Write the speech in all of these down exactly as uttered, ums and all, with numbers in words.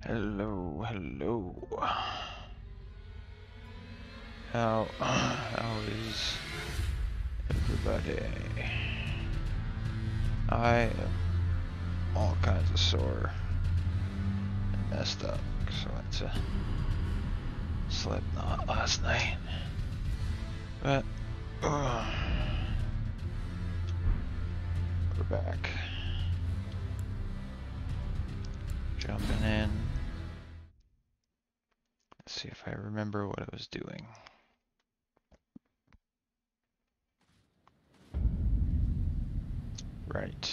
Hello, hello. How, how is everybody? I am all kinds of sore and messed up because I went to Slipknot last night. But, uh, we're back. Jumping in. Let's see if I remember what I was doing. Right.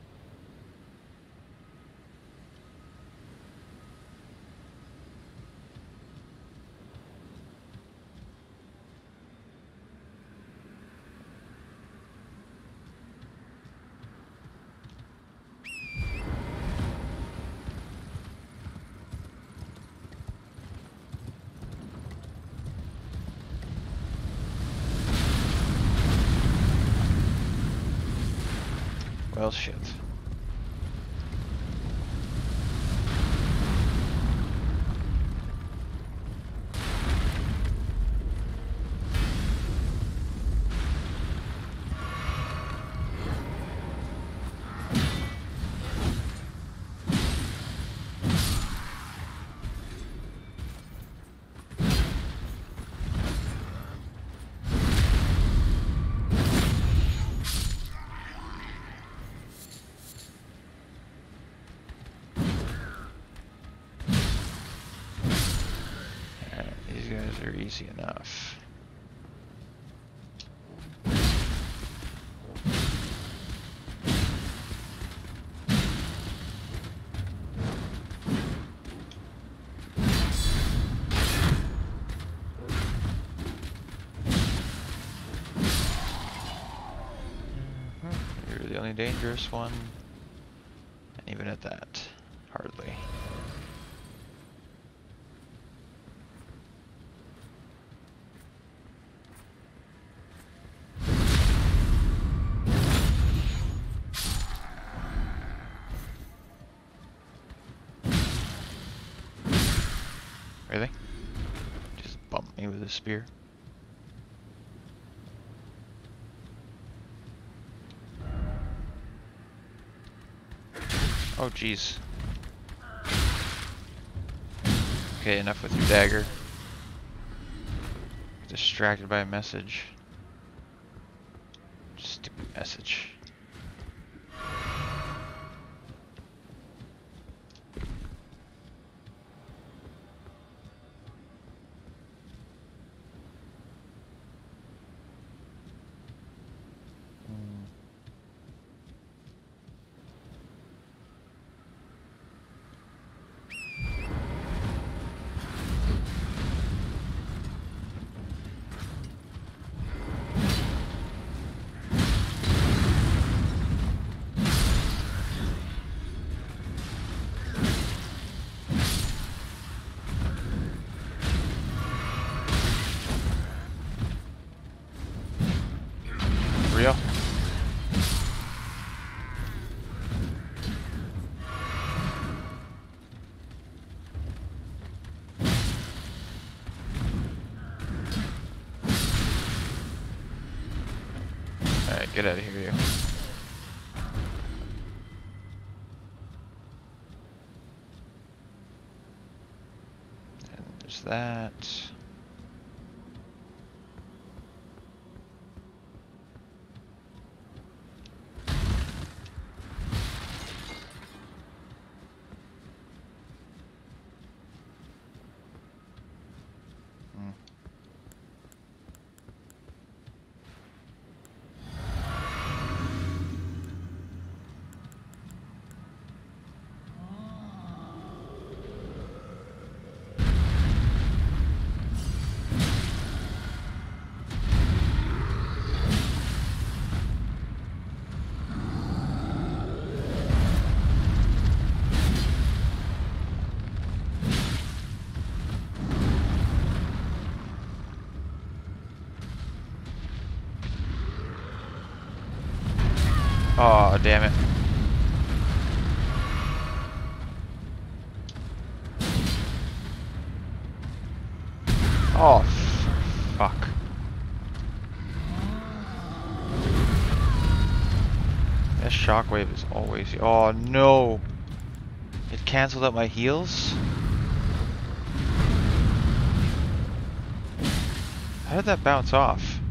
Well, shit. Are easy enough. Mm-hmm. You're the only dangerous one, and even at that, hardly. Really? Just bump me with a spear. Oh jeez. Okay, enough with your dagger. Distracted by a message. Stupid message. Real? Alright, get out of here, you. And there's that. Oh, damn it. Oh, f fuck. That shockwave is always... Oh, no! It canceled out my heals? How did that bounce off?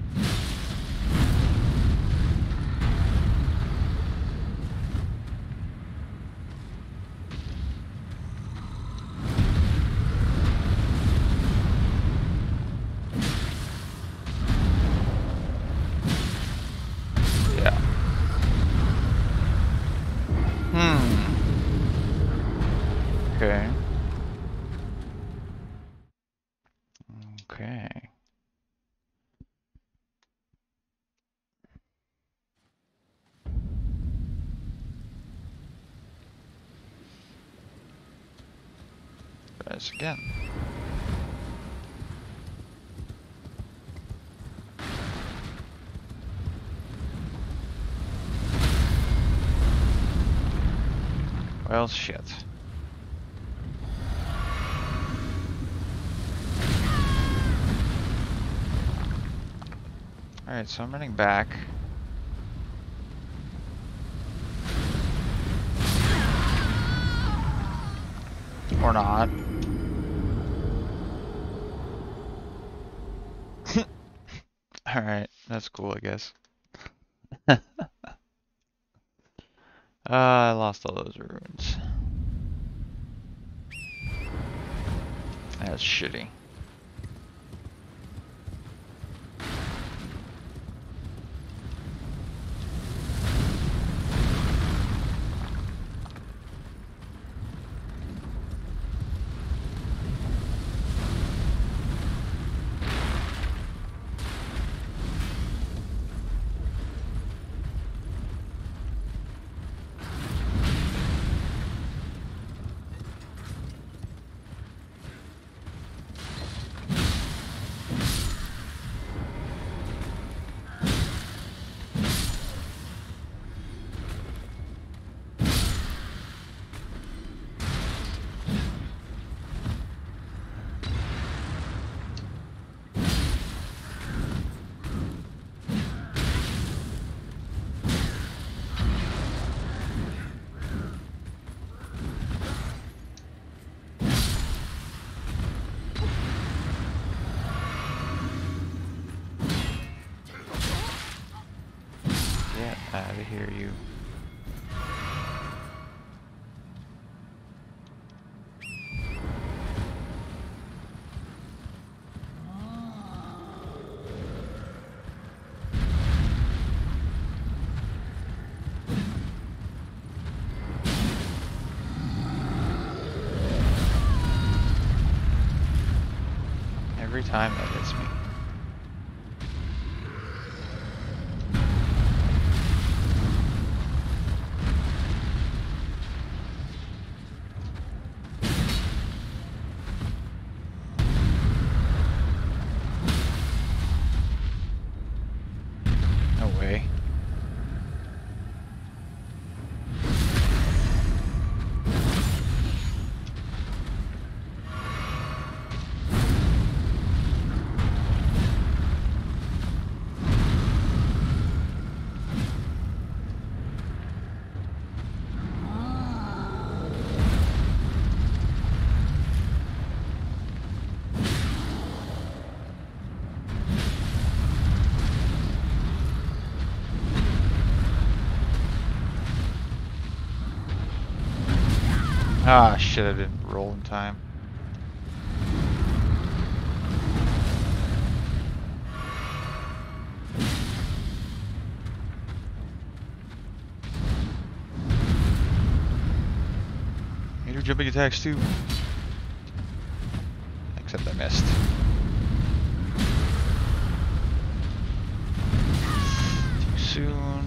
Yeah. Hmm. Okay. Okay. Try this again. Well, shit. Alright, so I'm running back. Or not. Alright, that's cool, I guess. uh, I lost all those runes. That's shitty. Get out of here, you. Every time that hits me. No way. Ah, shit, I didn't roll in time. You do jumping attacks too. Except I missed. Too soon.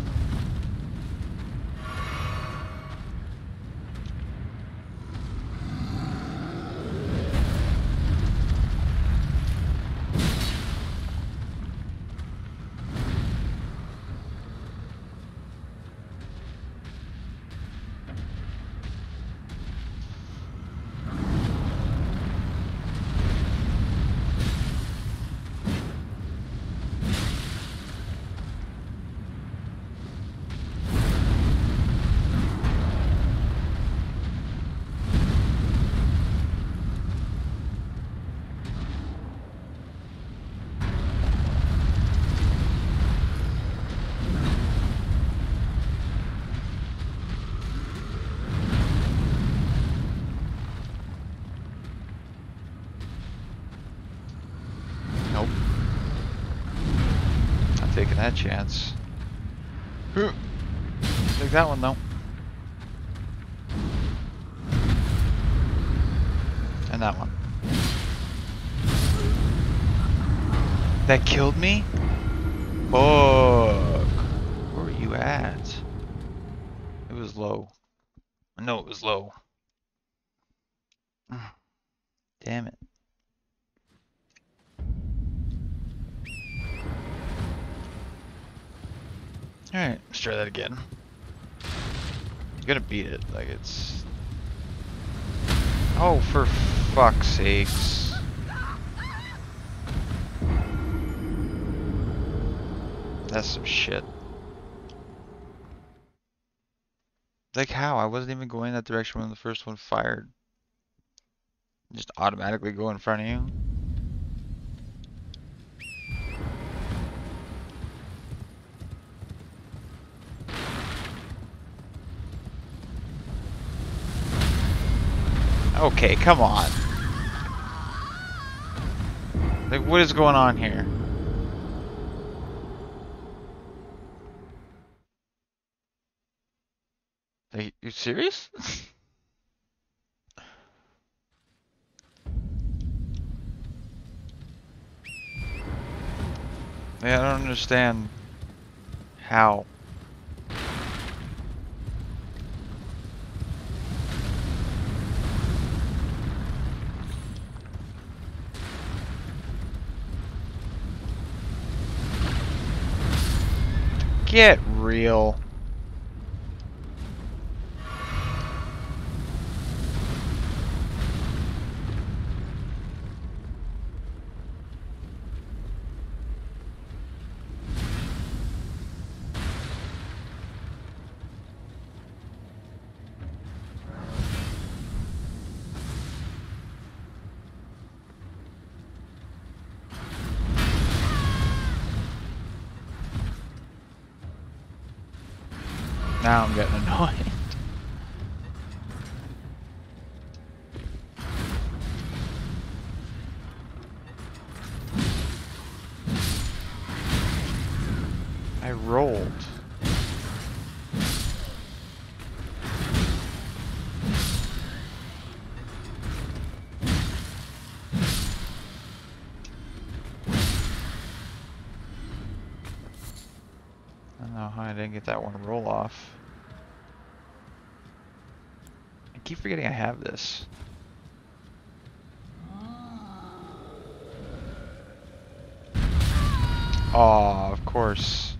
that chance. Take that one though. And that one. That killed me? Fuck. Where were you at? It was low. I know it was low. Damn it. Alright, let's try that again. I'm gonna beat it, like it's... Oh, for fuck's sakes. That's some shit. Like how? I wasn't even going that direction when the first one fired. Just automatically go in front of you. Okay, come on. Like, what is going on here? Like, you serious? Yeah, I don't understand how. Get real. Now I'm getting annoyed. I rolled. I don't know how I didn't get that one roll off. I keep forgetting I have this. Oh, of course.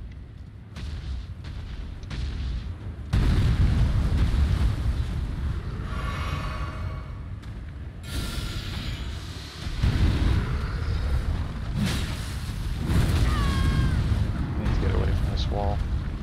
I need to get away from this wall.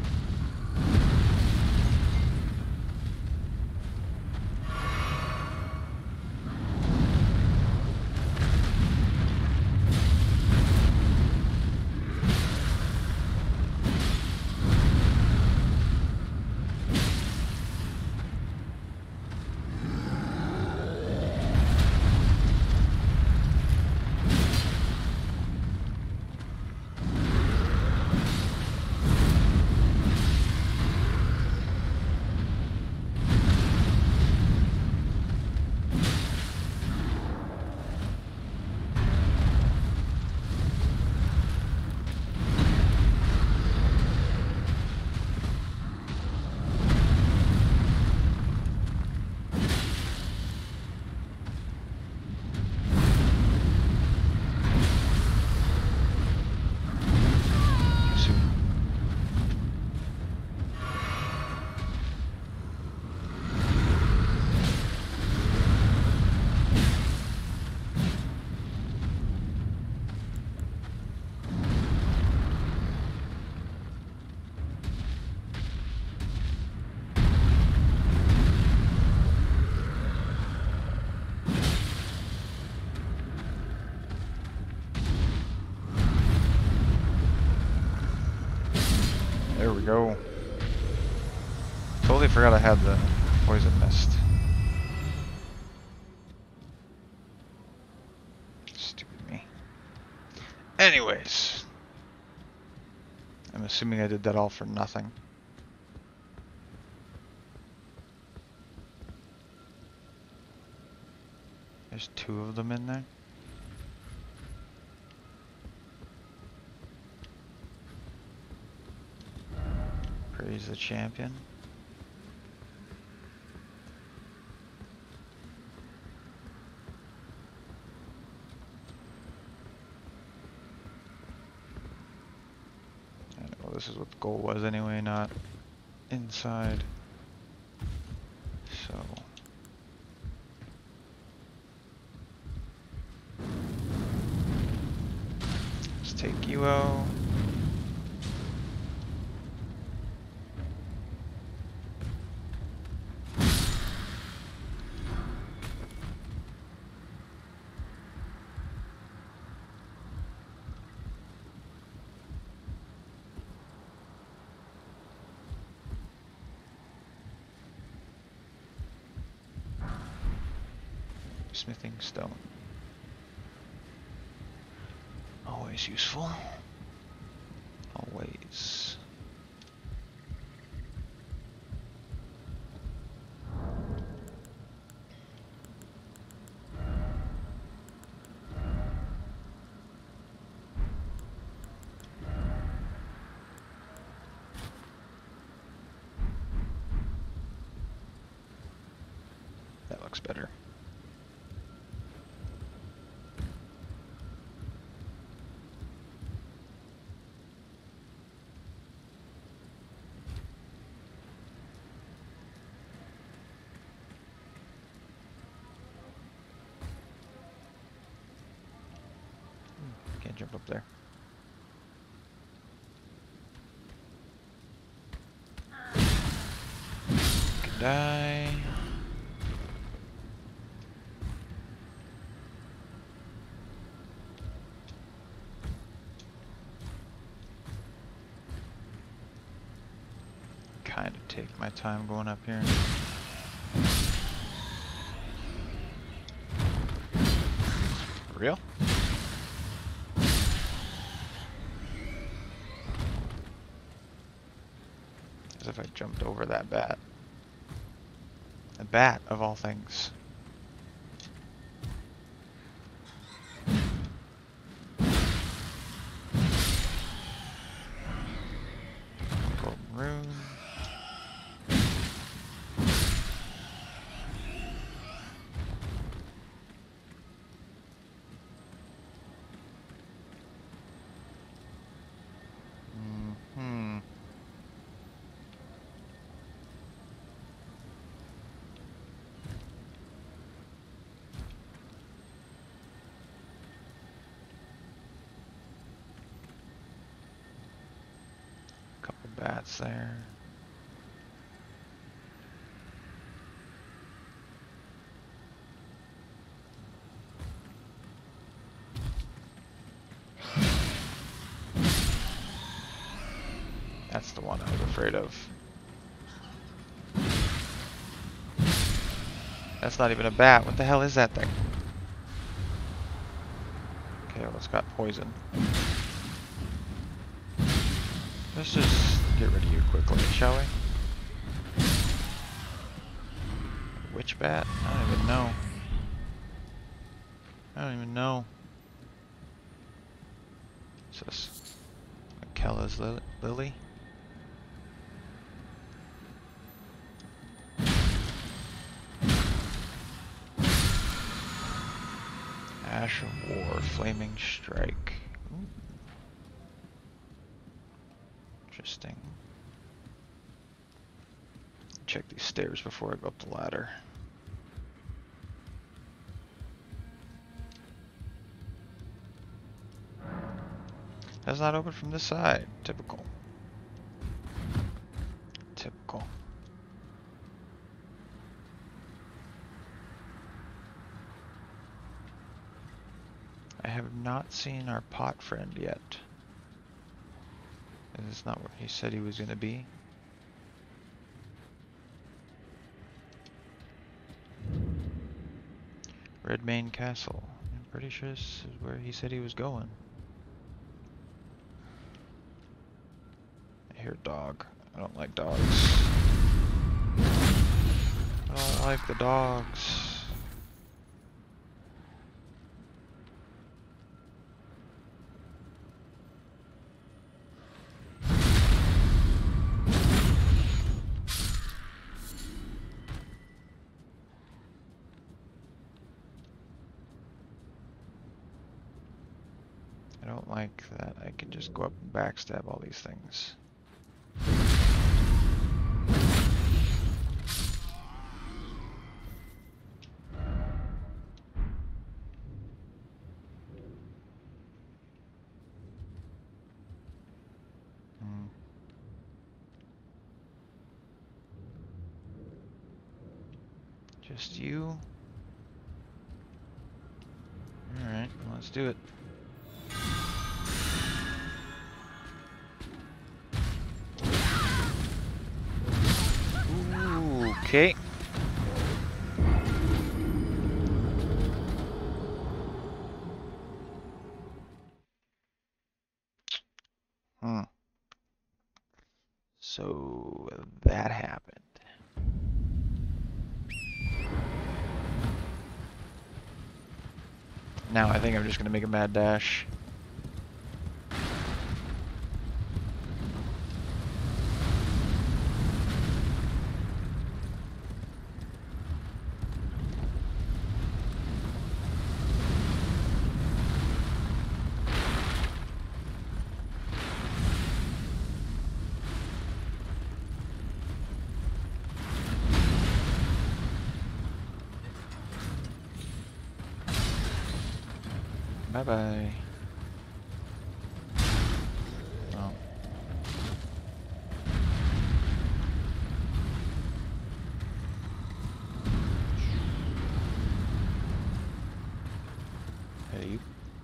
There we go. Totally forgot I had the poison mist. Stupid me. Anyways. I'm assuming I did that all for nothing. There's two of them in there. Praise the champion. Well, this is what the goal was anyway, not inside. So let's take you out. Smithing stone. Always useful. Always. That looks better. Can't jump up there. Could die. Kind of take my time going up here. For real? As if I jumped over that bat. A bat, of all things. Golden rune. Mm-hmm. Couple bats there. That's the one I was afraid of. That's not even a bat. What the hell is that thing? Okay, well, it's got poison. Let's just get rid of you quickly, shall we? Which bat? I don't even know. I don't even know. What's this? Michaela's li lily? Ash of War, Flaming Strike. Ooh. Interesting. Check these stairs before I go up the ladder. That's not open from this side. Typical. Typical. I have not seen our pot friend yet. Is this not where he said he was going to be? Redmane Castle. I'm pretty sure this is where he said he was going. hear dog. I don't like dogs. I don't like the dogs. I don't like that I can just go up and backstab all these things. Hmm. Just you? Alright, well, let's do it. Ooh, okay. Hmm. So that happened. Now I think I'm just gonna make a mad dash. Bye bye. Oh. Hey, you.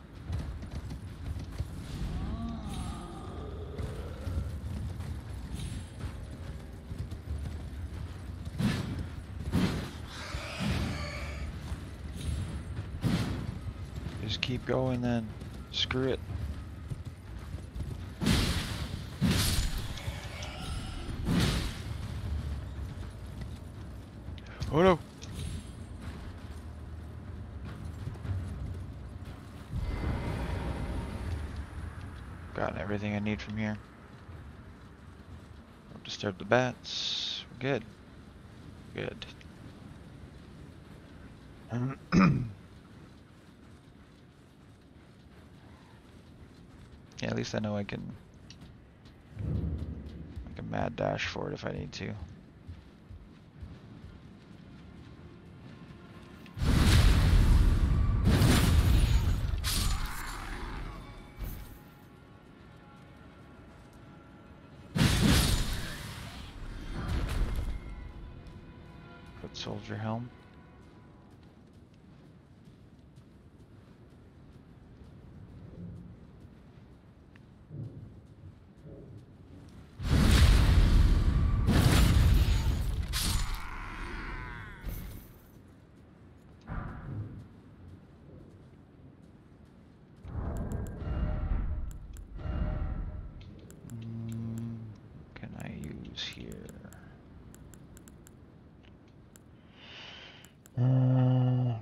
Just keep going then. Screw it. Oh no! Gotten everything I need from here. Don't disturb the bats. We're good. Good. Yeah, at least I know I can make a mad dash for it if I need to. Foot soldier helm. Mm, what can I use here? Uh,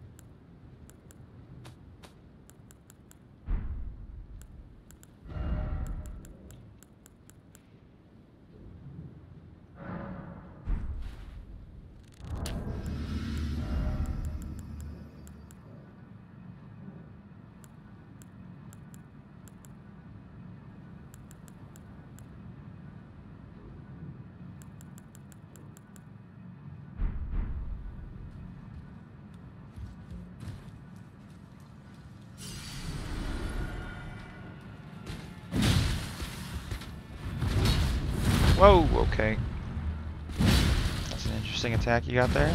Whoa, okay. That's an interesting attack you got there.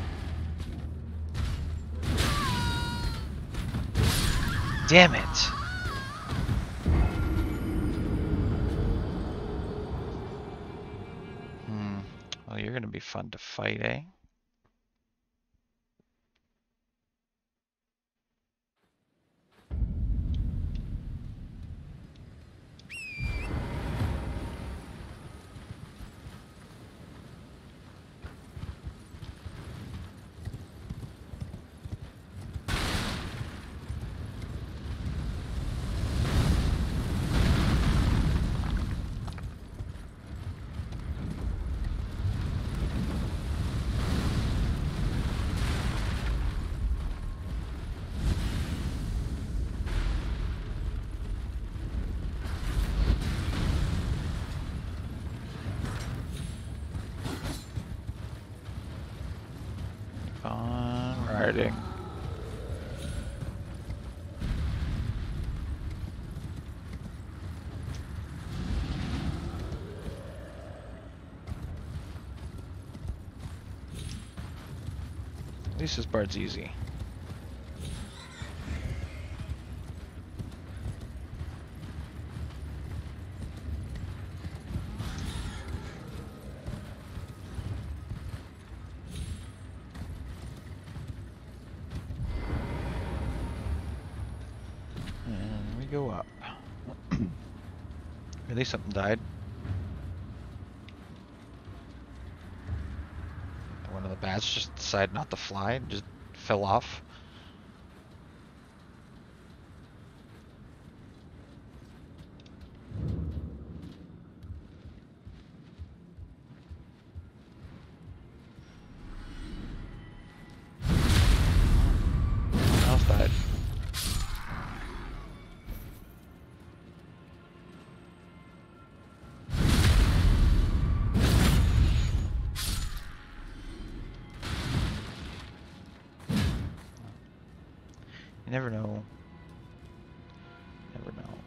Damn it! Hmm. Well, you're gonna be fun to fight, eh? on riding. At least this part's easy. And we go up. At least something died. One of the bats just decided not to fly and just fell off. Someone else died. You never know. Never know.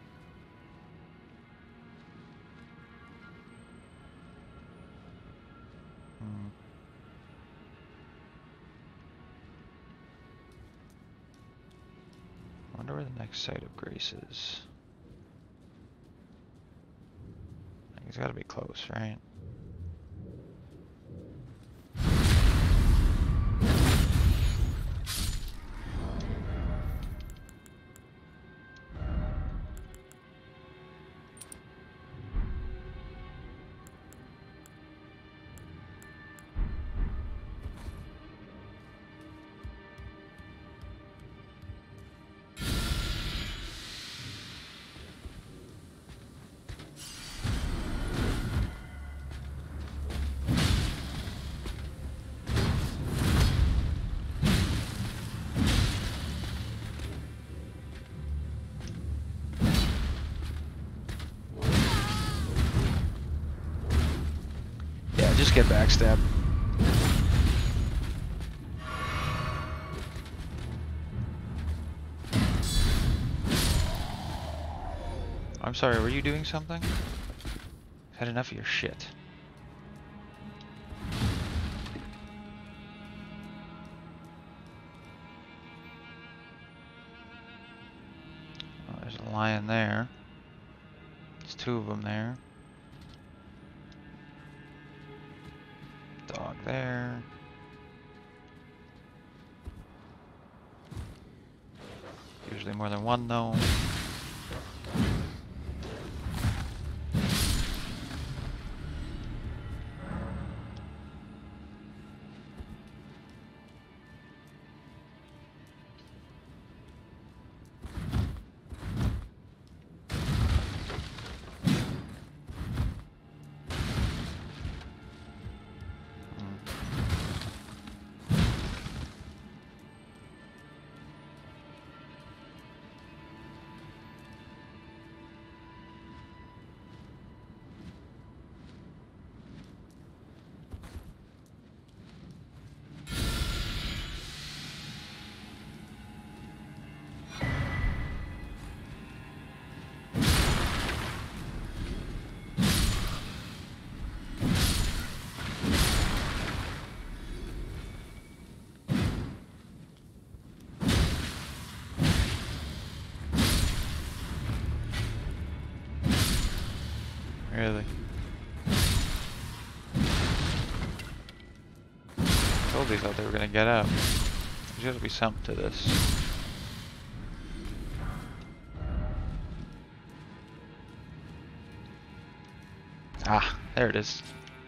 Hmm. I wonder where the next site of grace is. I think it's gotta be close, right? Yeah, just get backstabbed. I'm sorry, were you doing something? I've had enough of your shit. Oh, there's a lion there. There's two of them there. Dog there. Usually more than one though. Really? I told these thought they were gonna get up. There's gotta be something to this. Ah, there it is.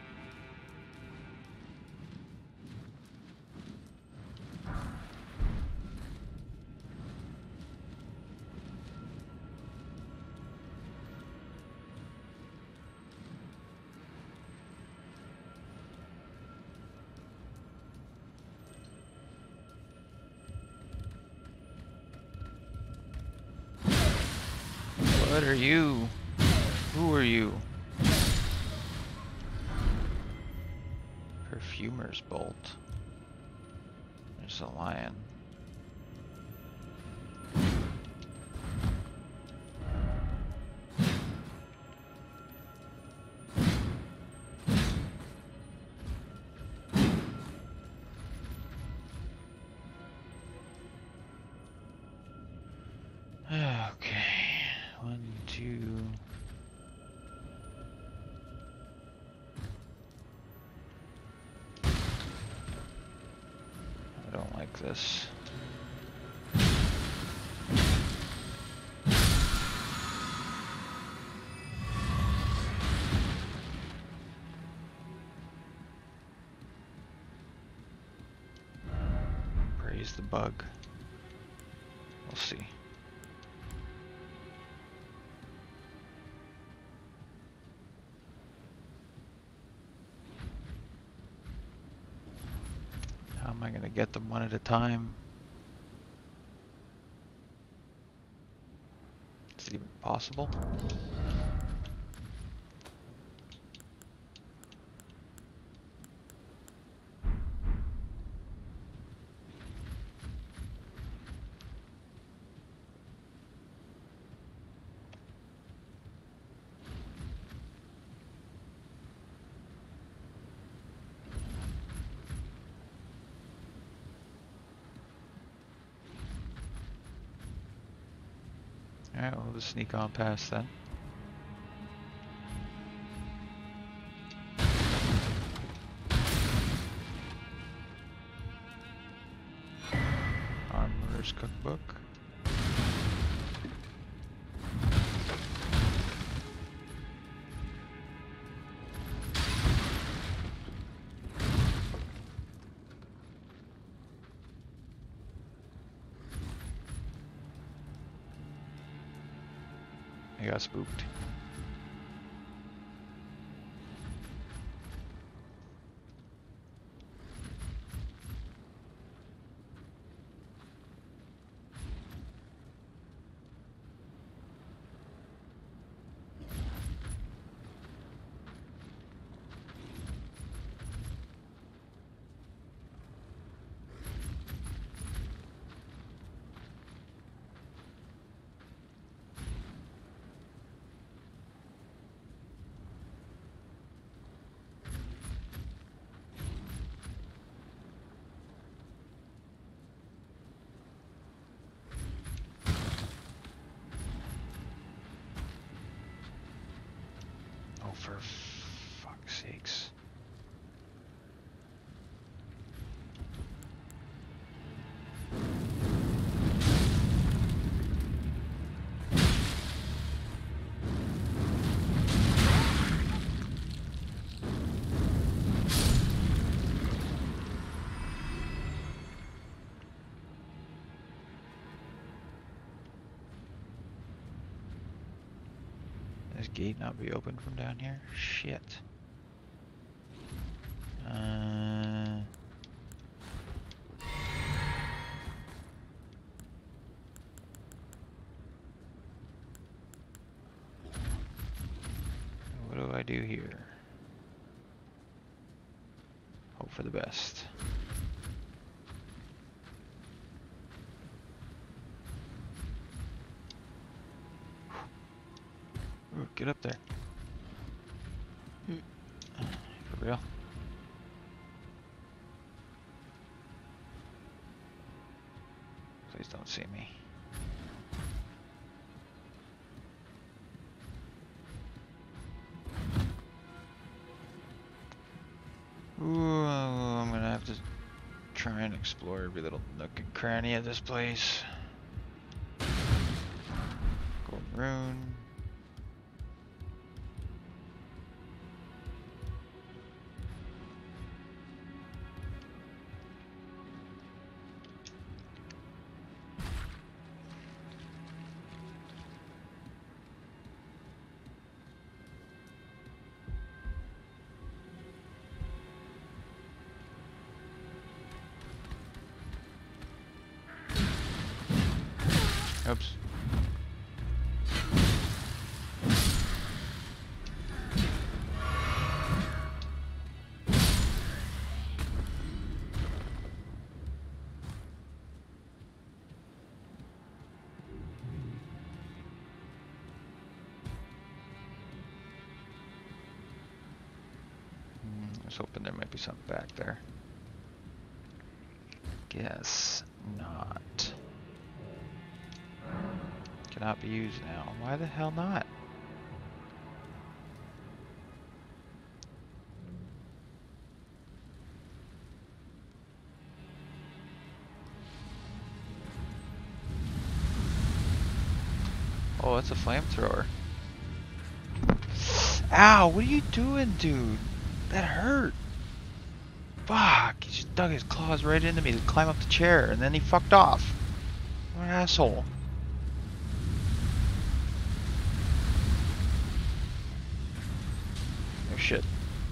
What are you? Who are you? Perfumer's bolt. There's a lion. Okay, one, two. I don't like this. Praise the bug. We'll see. How am I gonna get them one at a time? Is it even possible? Alright, we'll just sneak on past then. Armorer's Cookbook. I got spooked. For fuck's sakes. This gate not be open from down here? Shit. Uh... What do I do here? Hope for the best. Ooh, get up there. For real? Please don't see me. Ooh, I'm gonna have to try and explore every little nook and cranny of this place. Golden rune. Oops. was hoping there might be something back there. Guess not. Cannot be used now. Why the hell not? Oh, it's a flamethrower. Ow, what are you doing, dude? That hurt. Fuck, he just dug his claws right into me to climb up the chair, and then he fucked off. What an asshole. Oh shit.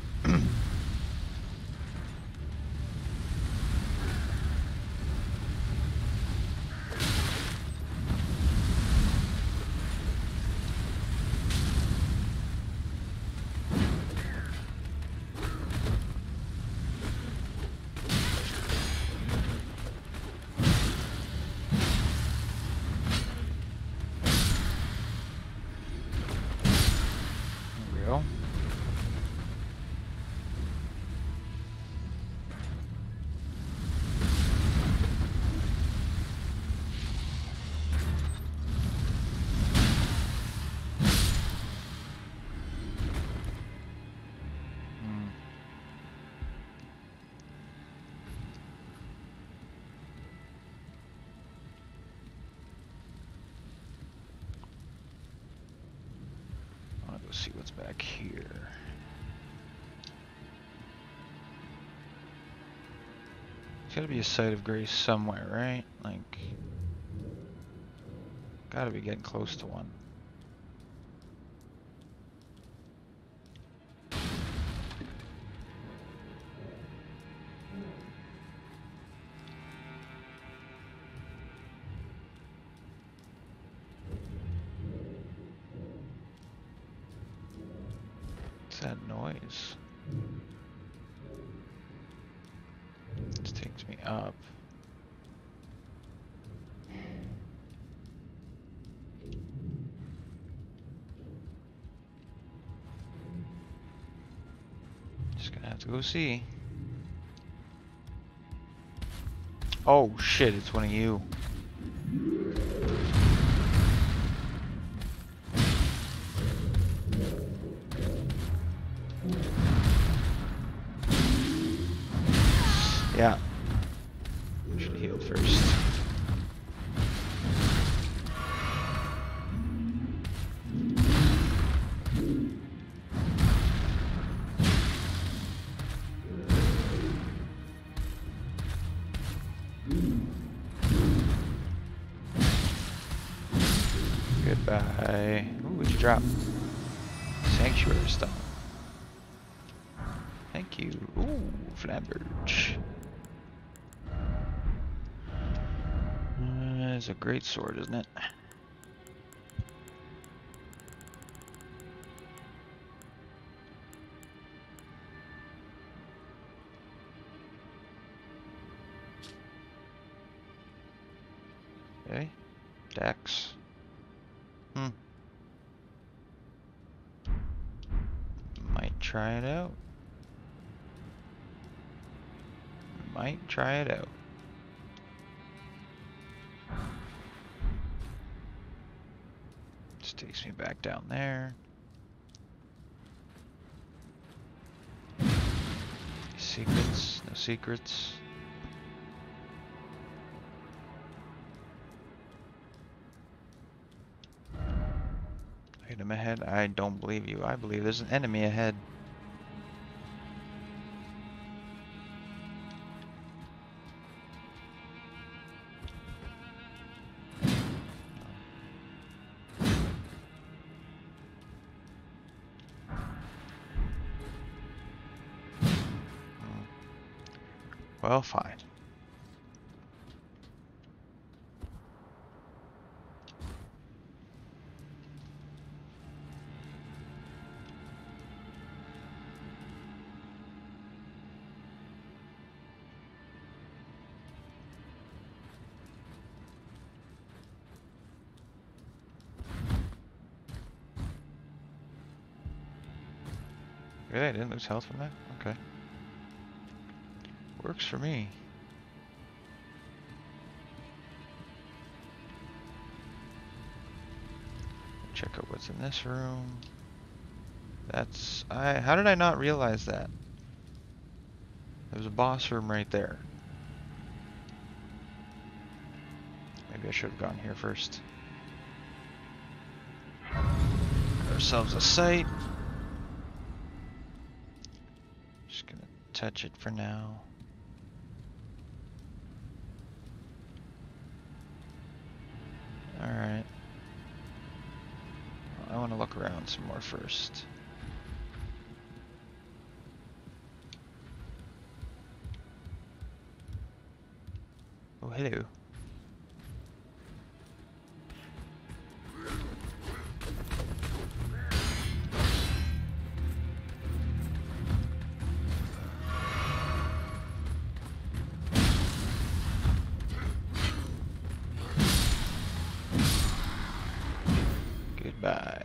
Let's see what's back here. There's gotta be a site of grace somewhere, right? Like, gotta be getting close to one. That noise. This takes me up. Just gonna have to go see. Oh shit, it's one of you. Yeah. Should have healed first. Goodbye. Ooh, what'd you drop? Sanctuary stone. Thank you. Ooh, Flamberge. Uh, it's a great sword, isn't it? Okay. Dex. Hmm. Might try it out. Might try it out. This takes me back down there. Secrets, no secrets. Item ahead? I don't believe you. I believe there's an enemy ahead. Well, fine. Really? I didn't lose health from that? Okay. Works for me. Check out what's in this room. That's... I. How did I not realize that? There's a boss room right there. Maybe I should have gone here first. Got ourselves a sight. Just gonna touch it for now. Alright. I want to look around some more first. Oh, hello. Goodbye.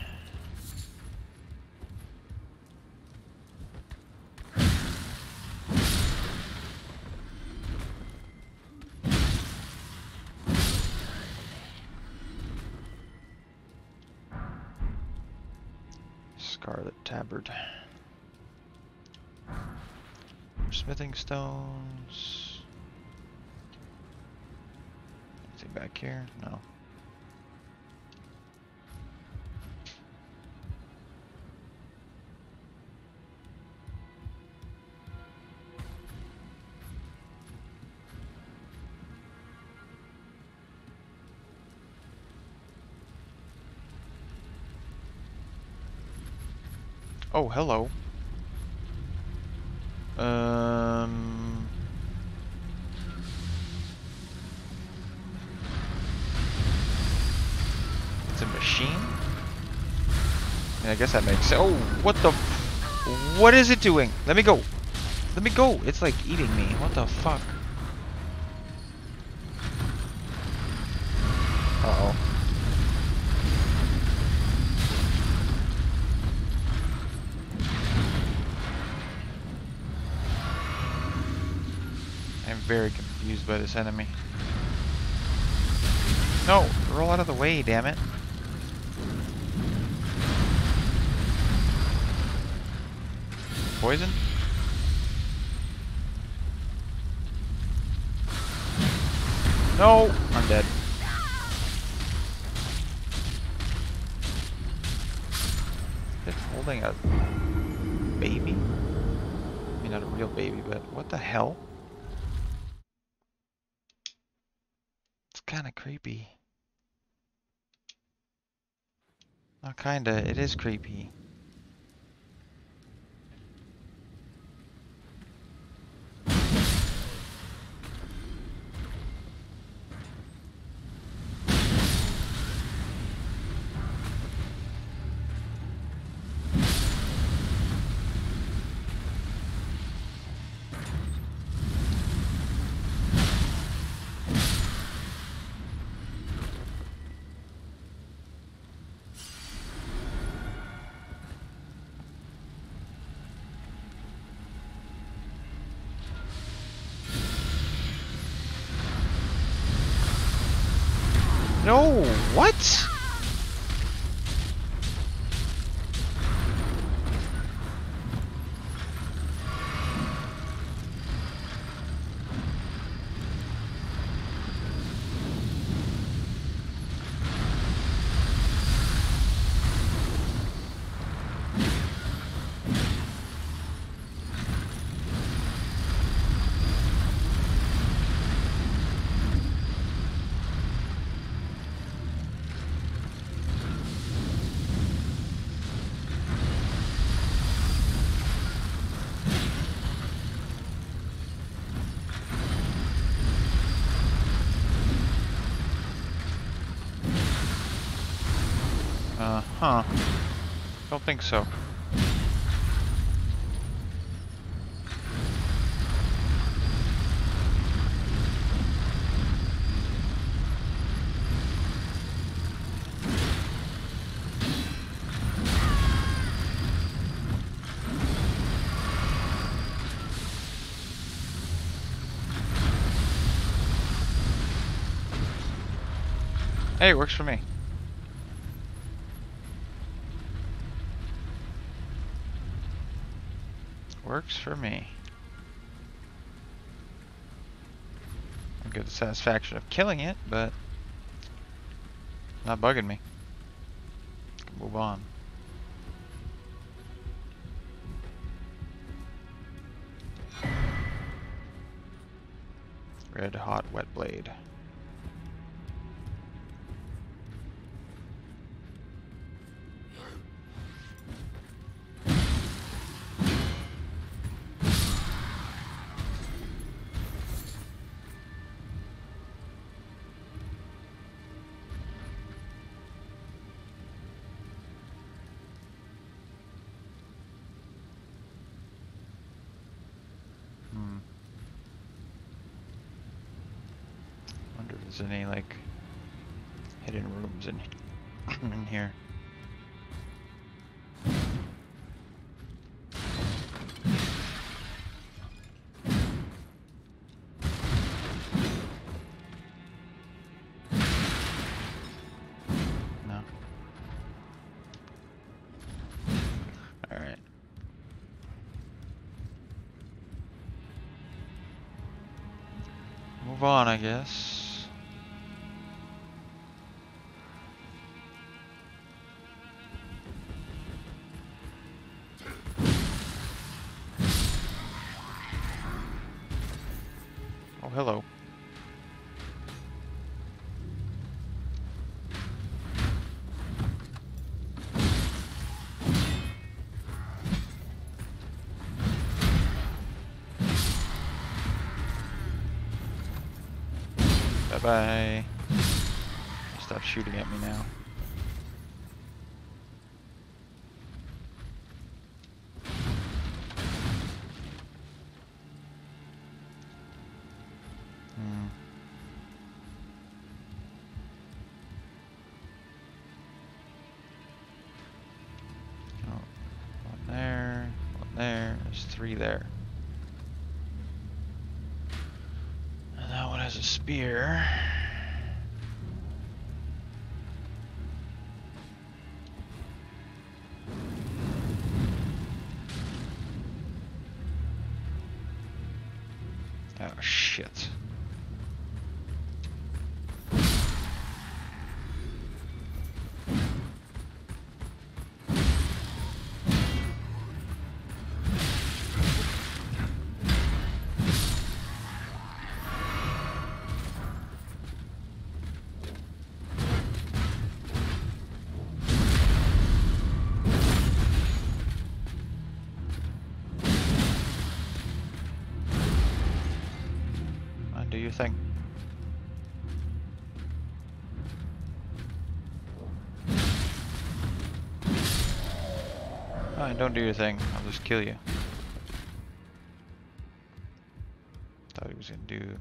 Scarlet tabard. Smithing stones. Anything back here? No. Oh, hello. Um... It's a machine? I mean, I guess that makes sense. Oh, what the... F what is it doing? Let me go. Let me go. It's like eating me. What the fuck? Uh-oh. I'm very confused by this enemy. No! Roll out of the way, damn it. Poison? No! I'm dead. It's holding a baby? I mean, not a real baby, but what the hell? It's kind of creepy. Not kinda, it is creepy. No, what? Uh-huh. Don't think so. Hey, it works for me. Works for me. I get the satisfaction of killing it, but not bugging me. Can move on. Red hot wet blade. Hmm. Wonder if there's any like hidden rooms in in here. No. All right. Move on, I guess. Oh, hello. Bye-bye. Stop shooting at me now. Hmm. Oh, one there, one there. There's three there. And that one has a spear. Oh shit. Do your thing. Fine, don't do your thing. I'll just kill you. Thought he was gonna do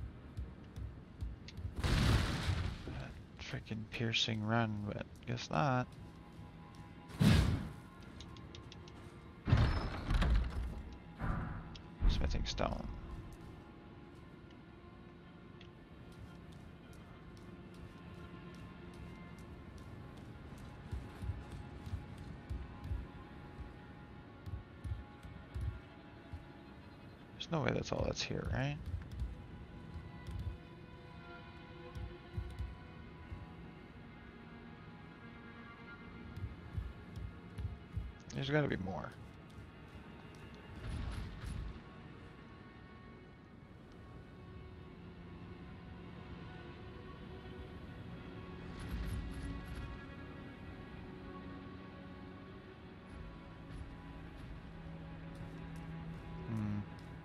that freaking piercing run, but guess not. Smithing stone. There's no way that's all that's here, right? There's gotta be more. Hmm.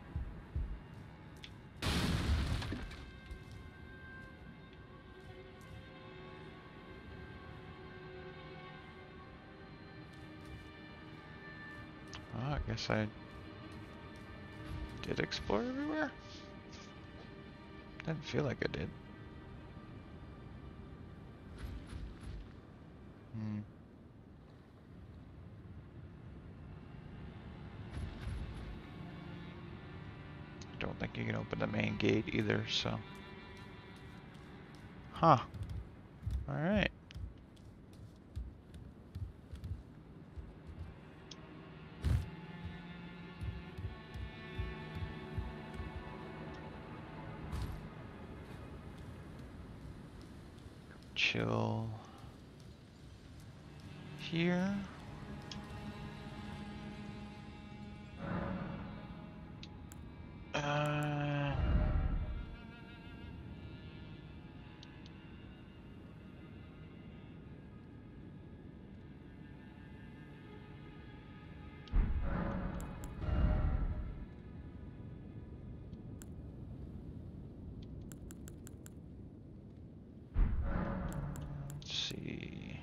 Well, I guess I did explore everywhere. Didn't feel like I did. Hmm. Don't think you can open the main gate either, so. Huh. All right. Chill here. Uh, let's see.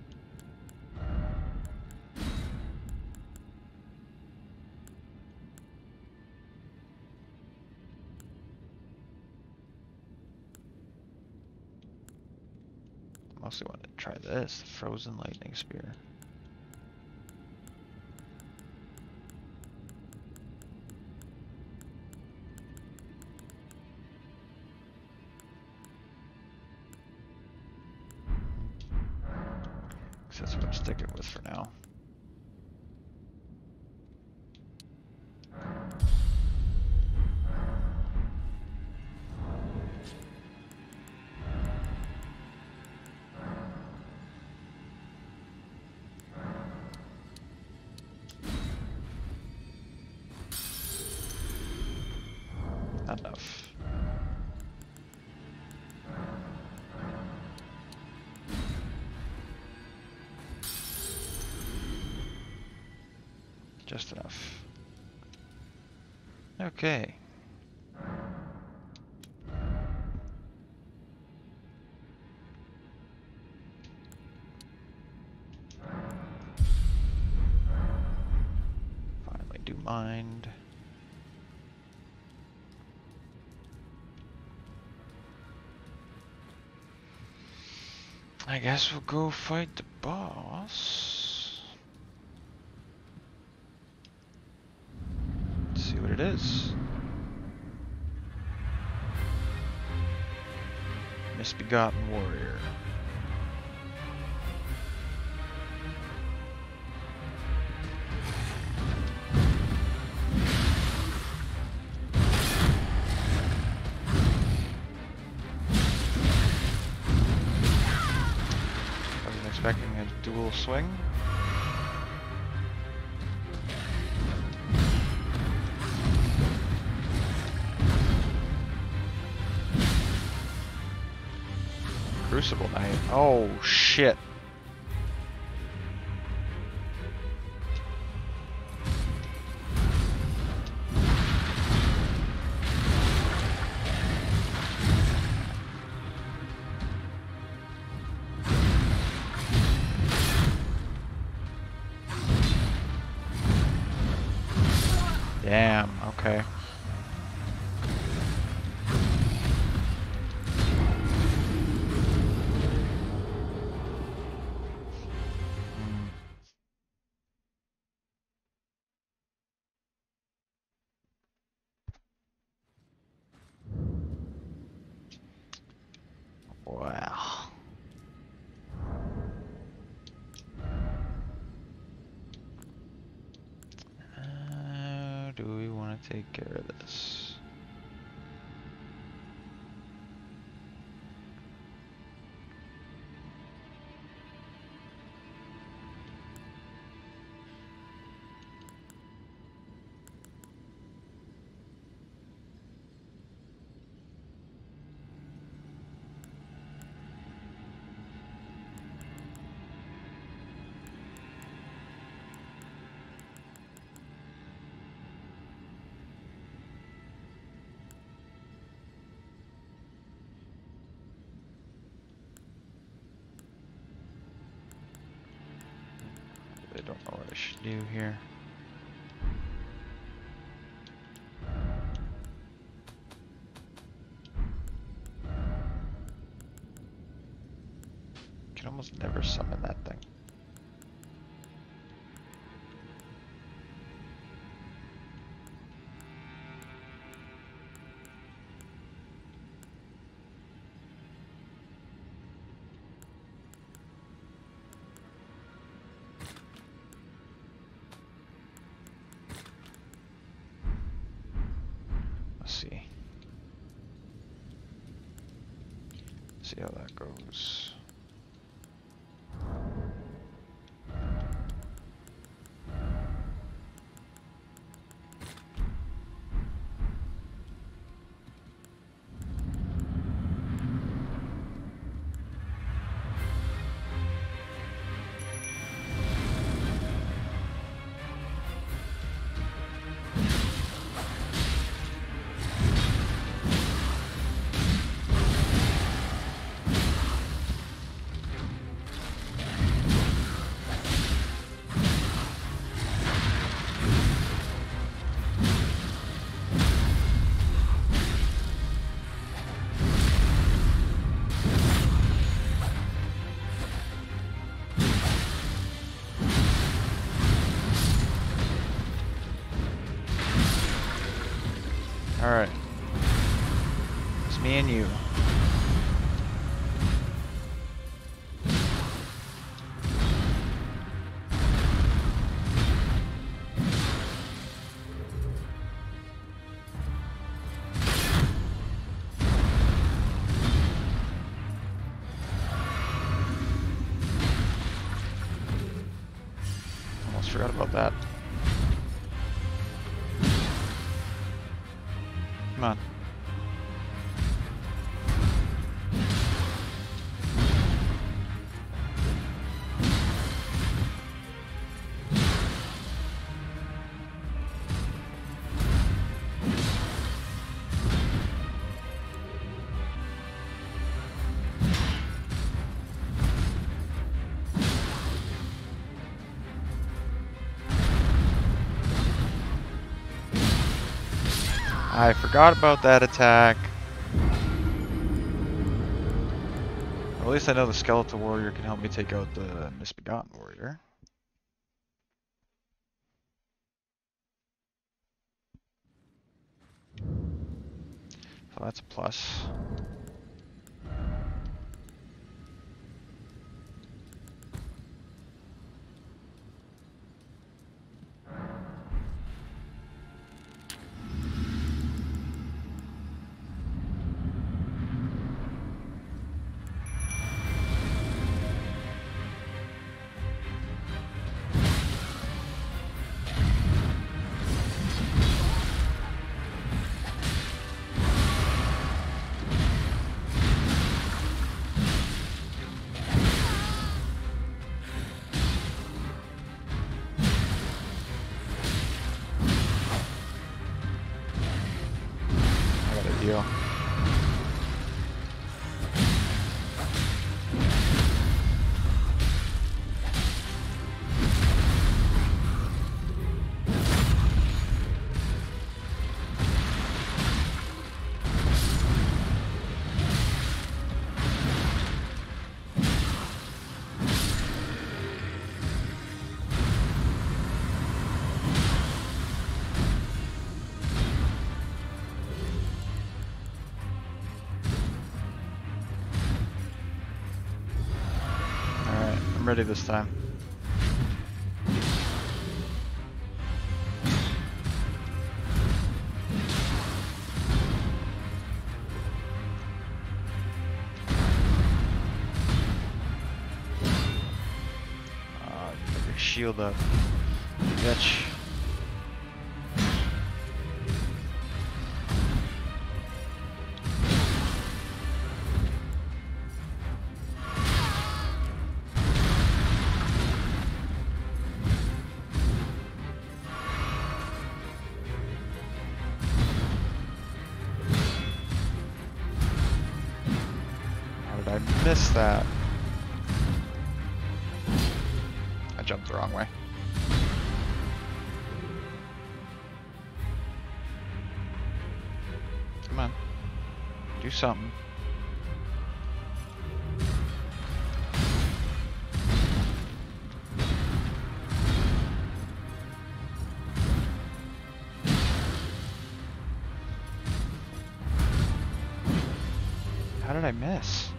Mostly want to try this, the Frozen Lightning Spear. That's what I'm sticking with for now. Not enough. Just enough. Okay. Finally do mind. I guess we'll go fight the boss. Let's see what it is. Misbegotten Warrior. Wasn't expecting a dual swing. Crucible Knight. Oh shit. Damn, okay. Wow. How do we want to take care of this? I don't know what I should do here. Can almost never summon that thing. see. See how that goes. Alright. It's me and you. Almost forgot about that. Come on. I forgot about that attack. Well, at least I know the Skeletal Warrior can help me take out the Misbegotten Warrior. So that's a plus. Deal. I'm ready this time. Uh, get your shield up, bitch. I missed that. I jumped the wrong way. Come on. Do something. How did I miss?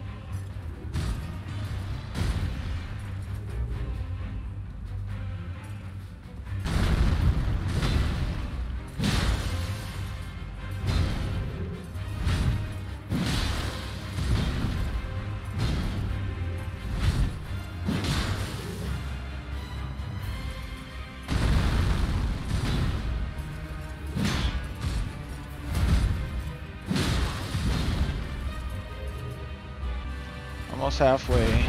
almost halfway.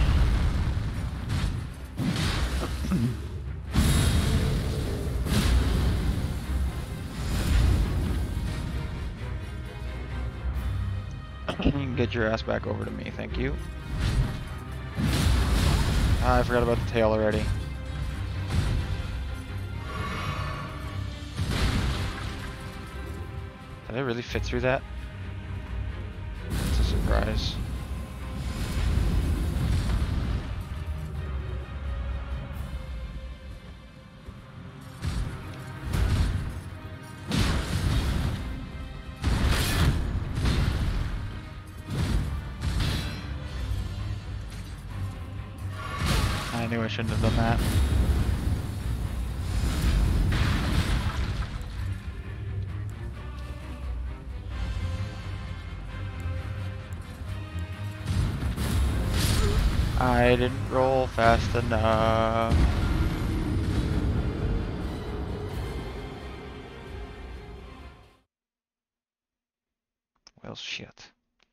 You can get your ass back over to me, thank you. Ah, I forgot about the tail already. Did I really fit through that? It's a surprise. I knew I shouldn't have done that. I didn't roll fast enough. Well, shit.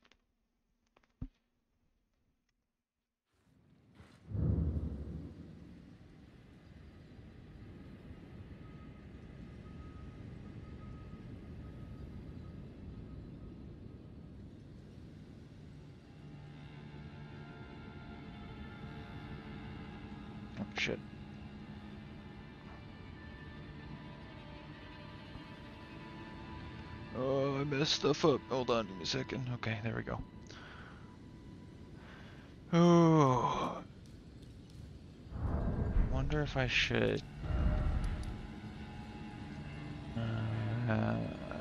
Oh, shit. Oh, I messed stuff up. Hold on, give me a second. Okay, there we go. Oh. I wonder if I should. Uh,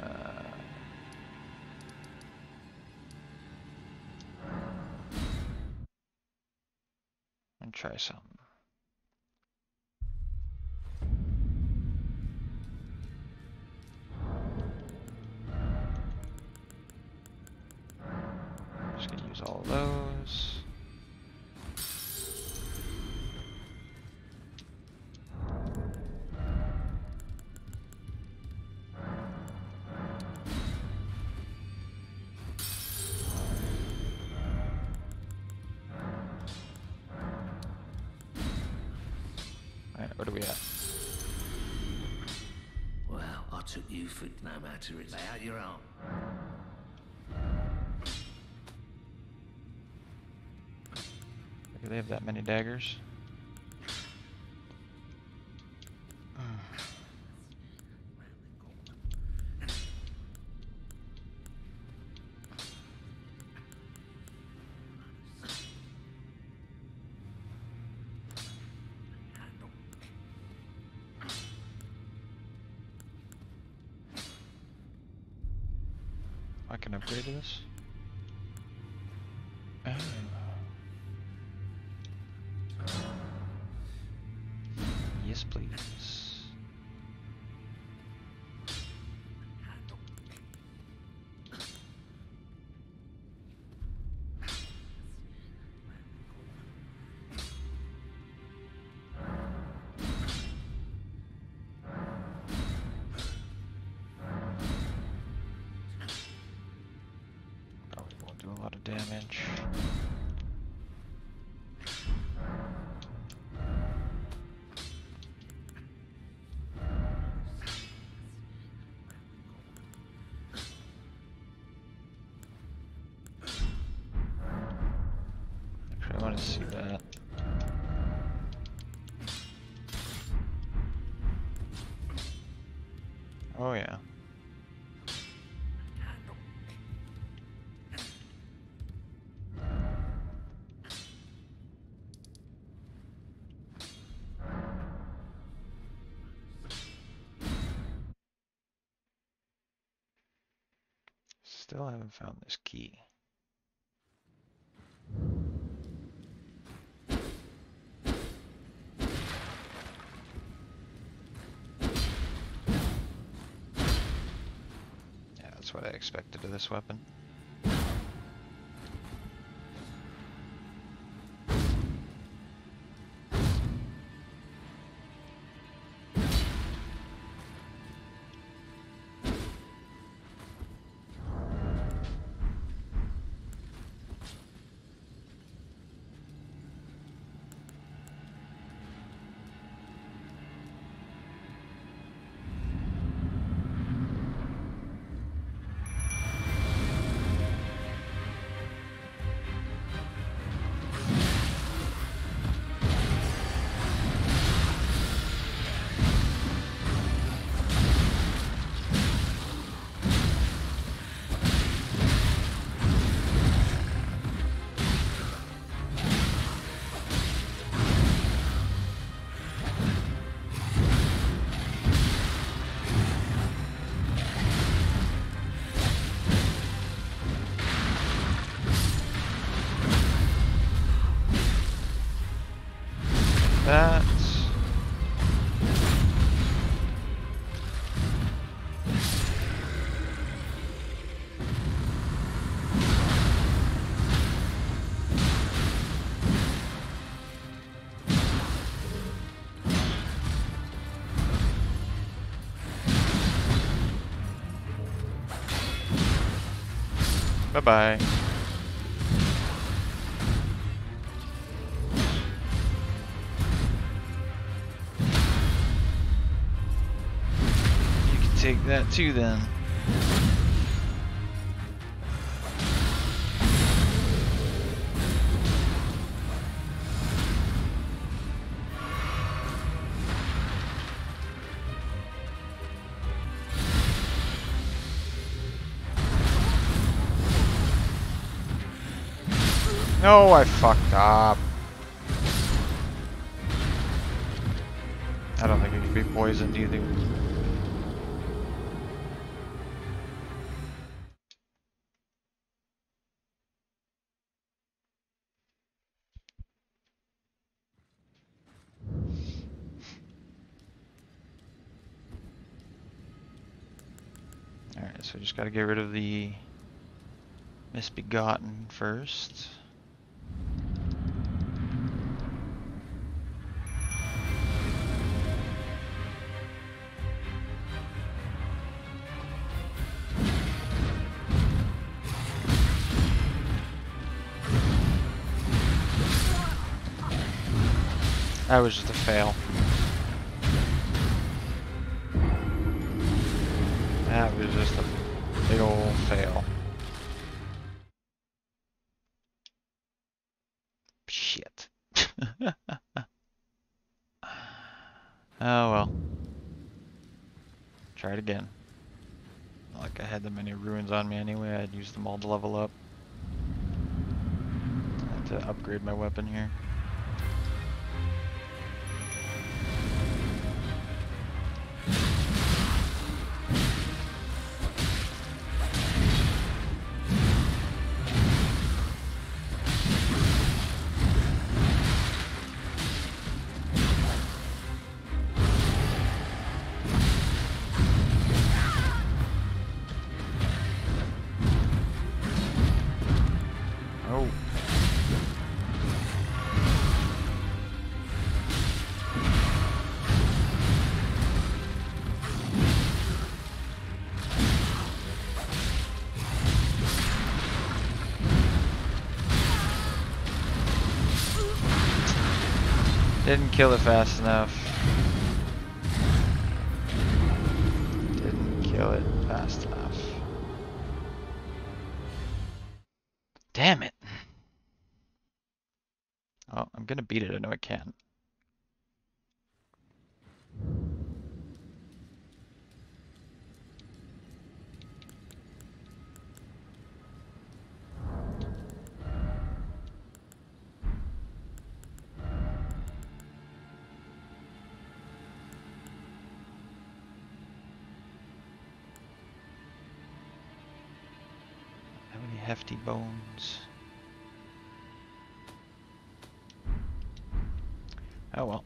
and try something. Just gonna use all of those. Alright, what are we at? Well, I took you for no matter it. Lay out your arm. Do they have that many daggers? I can upgrade this. Oh. Yes, please. Probably won't do a lot of damage. Actually, I want to see that. Oh yeah. Still haven't found this key. Yeah, that's what I expected of this weapon. Bye-bye. You can take that too then. No, I fucked up. I don't think it can be poisoned either. Alright, so we just gotta get rid of the misbegotten first. That was just a fail. That was just a big old fail. Shit. Oh well. Try it again. Not like I had that many ruins on me anyway, I'd used them all to level up. I had to upgrade my weapon here. Didn't kill it fast enough. Didn't kill it fast enough. Damn it. Oh, I'm gonna beat it. I know I can. Hefty bones. Oh well.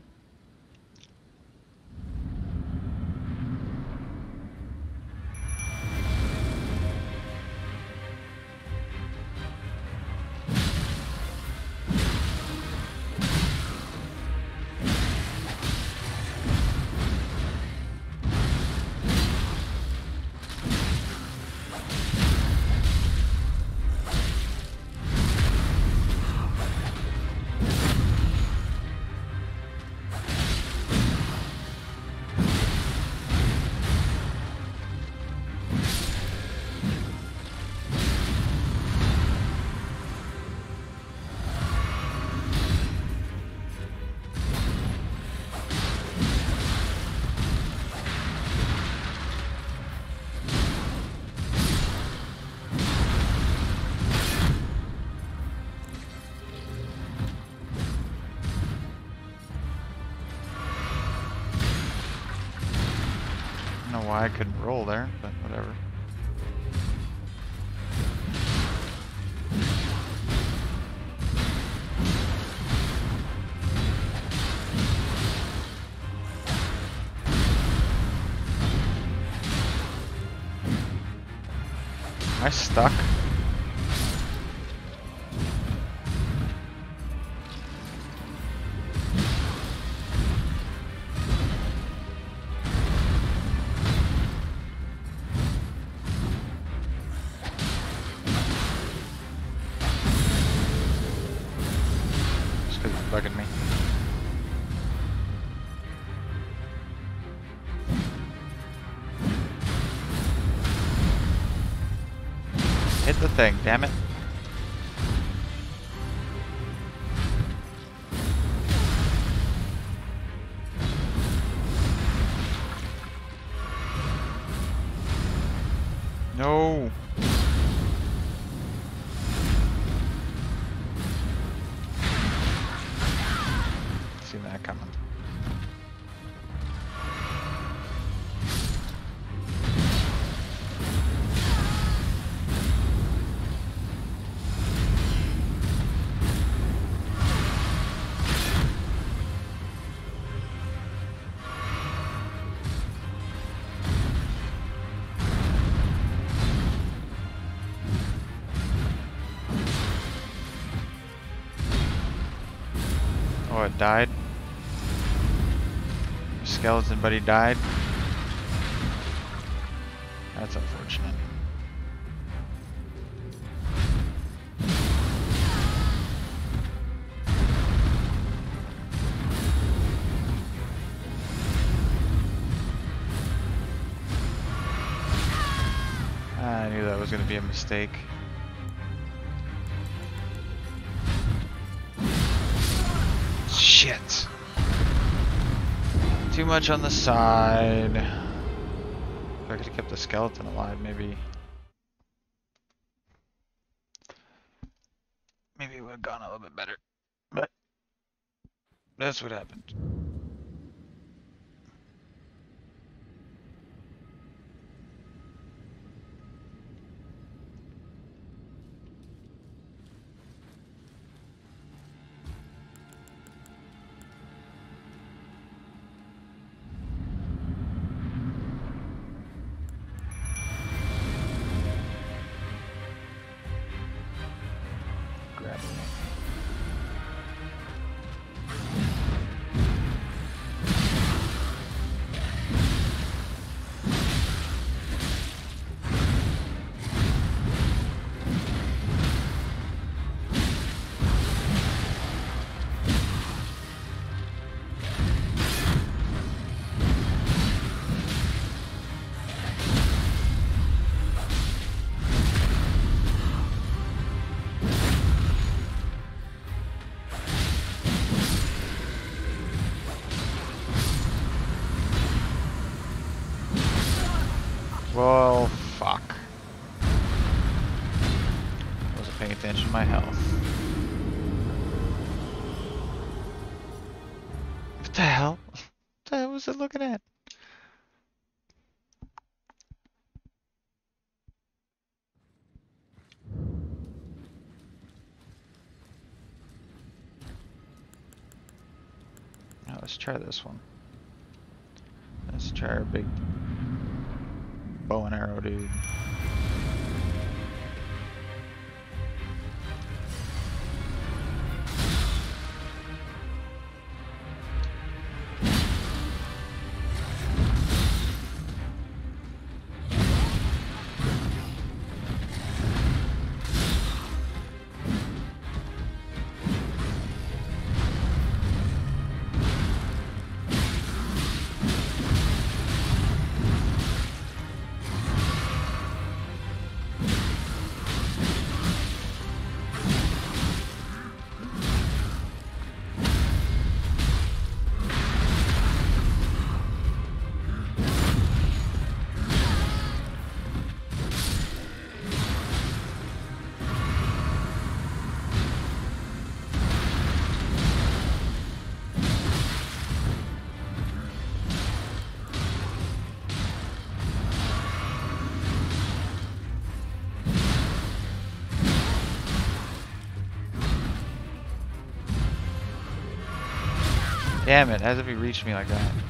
I don't know why I couldn't roll there, but whatever. Am I stuck? just because it's bugging me. Hit the thing, damn it. No. Seen that coming. Oh, it died. Skeleton buddy died. That's unfortunate. I knew that was going to be a mistake. Shit. Too much on the side. If I could have kept the skeleton alive, maybe. Maybe it would have gone a little bit better. But that's what happened. Well, fuck. Wasn't paying attention to my health. What the hell? What the hell was it looking at? Now let's try this one. Let's try our big bow and arrow dude. Damn it, as if he reached me like that.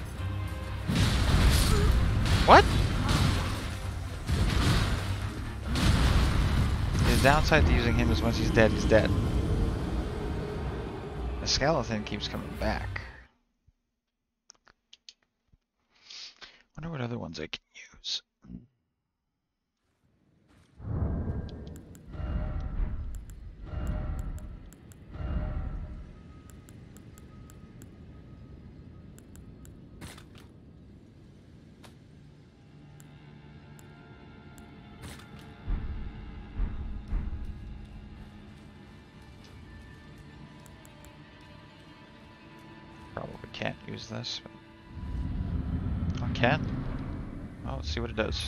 What? The downside to using him is once he's dead, he's dead. The skeleton keeps coming back. Wonder what other ones I can use. probably can't use this. But I can. Well, let's see what it does.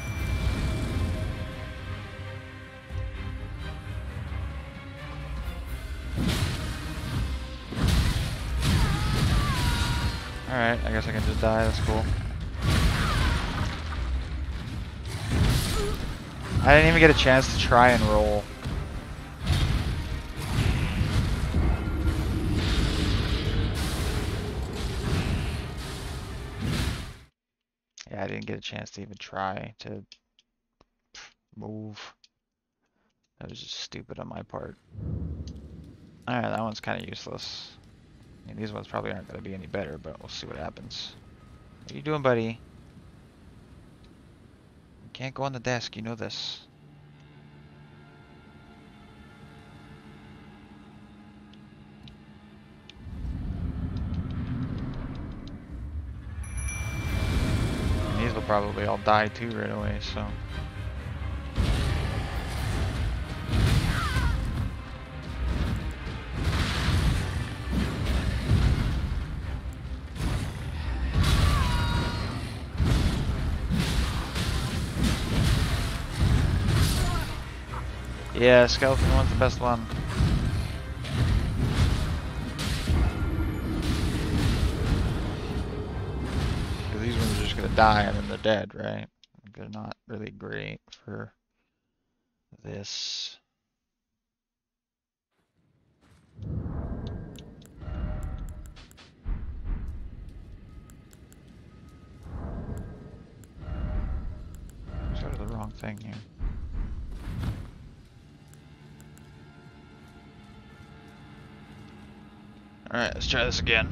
Alright, I guess I can just die, that's cool. I didn't even get a chance to try and roll. Yeah, I didn't get a chance to even try to move. That was just stupid on my part. Alright, that one's kind of useless. I mean, these ones probably aren't going to be any better, but we'll see what happens. What are you doing, buddy? You can't go on the desk, you know this. And these will probably all die too right away, so... Yeah, skeleton one's the best one. Because these ones are just gonna die and then they're dead, right? They're not really great for this. Let's go to the wrong thing here. Alright, let's try this again.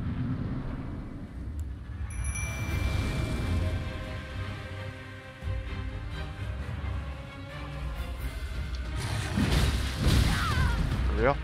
For real?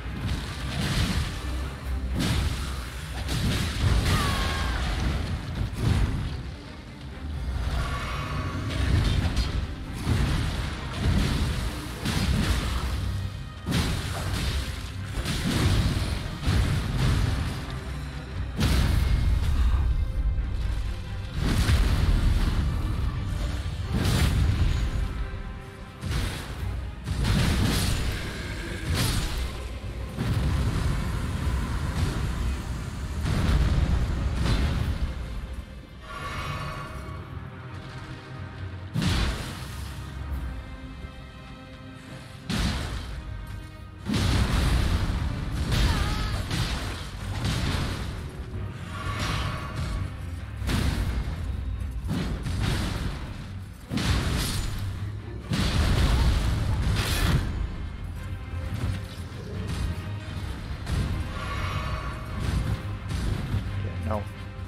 No.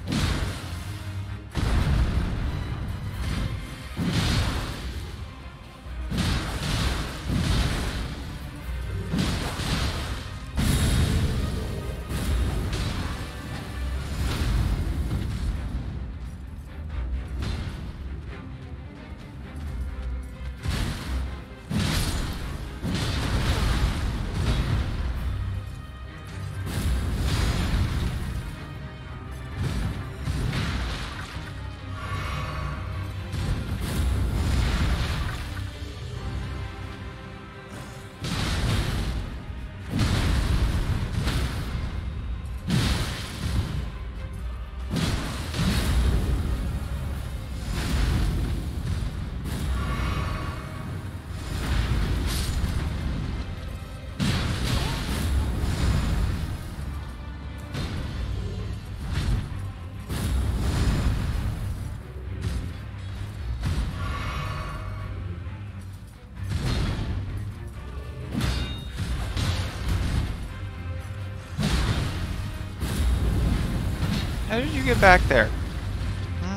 How did you get back there? Hmm?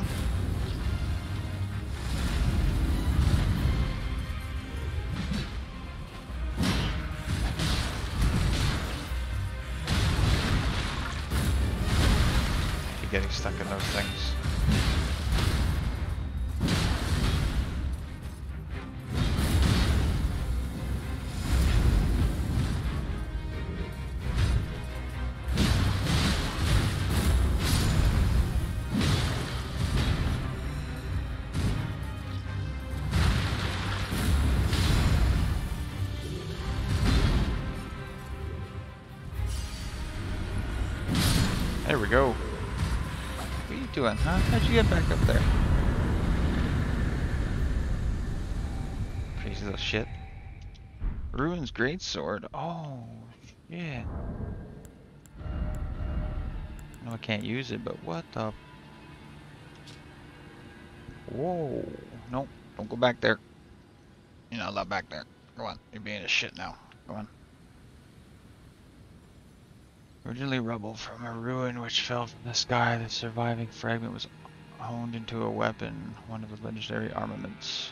You're getting stuck in those things. There we go. What are you doing, huh? How'd you get back up there? Crazy little shit. Ruin's greatsword. Oh, yeah. No, I can't use it, but what the? Whoa. Nope. Don't go back there. You're not allowed back there. Go on. You're being a shit now. Go on. Originally rubble from a ruin which fell from the sky, the surviving fragment was honed into a weapon, one of the legendary armaments.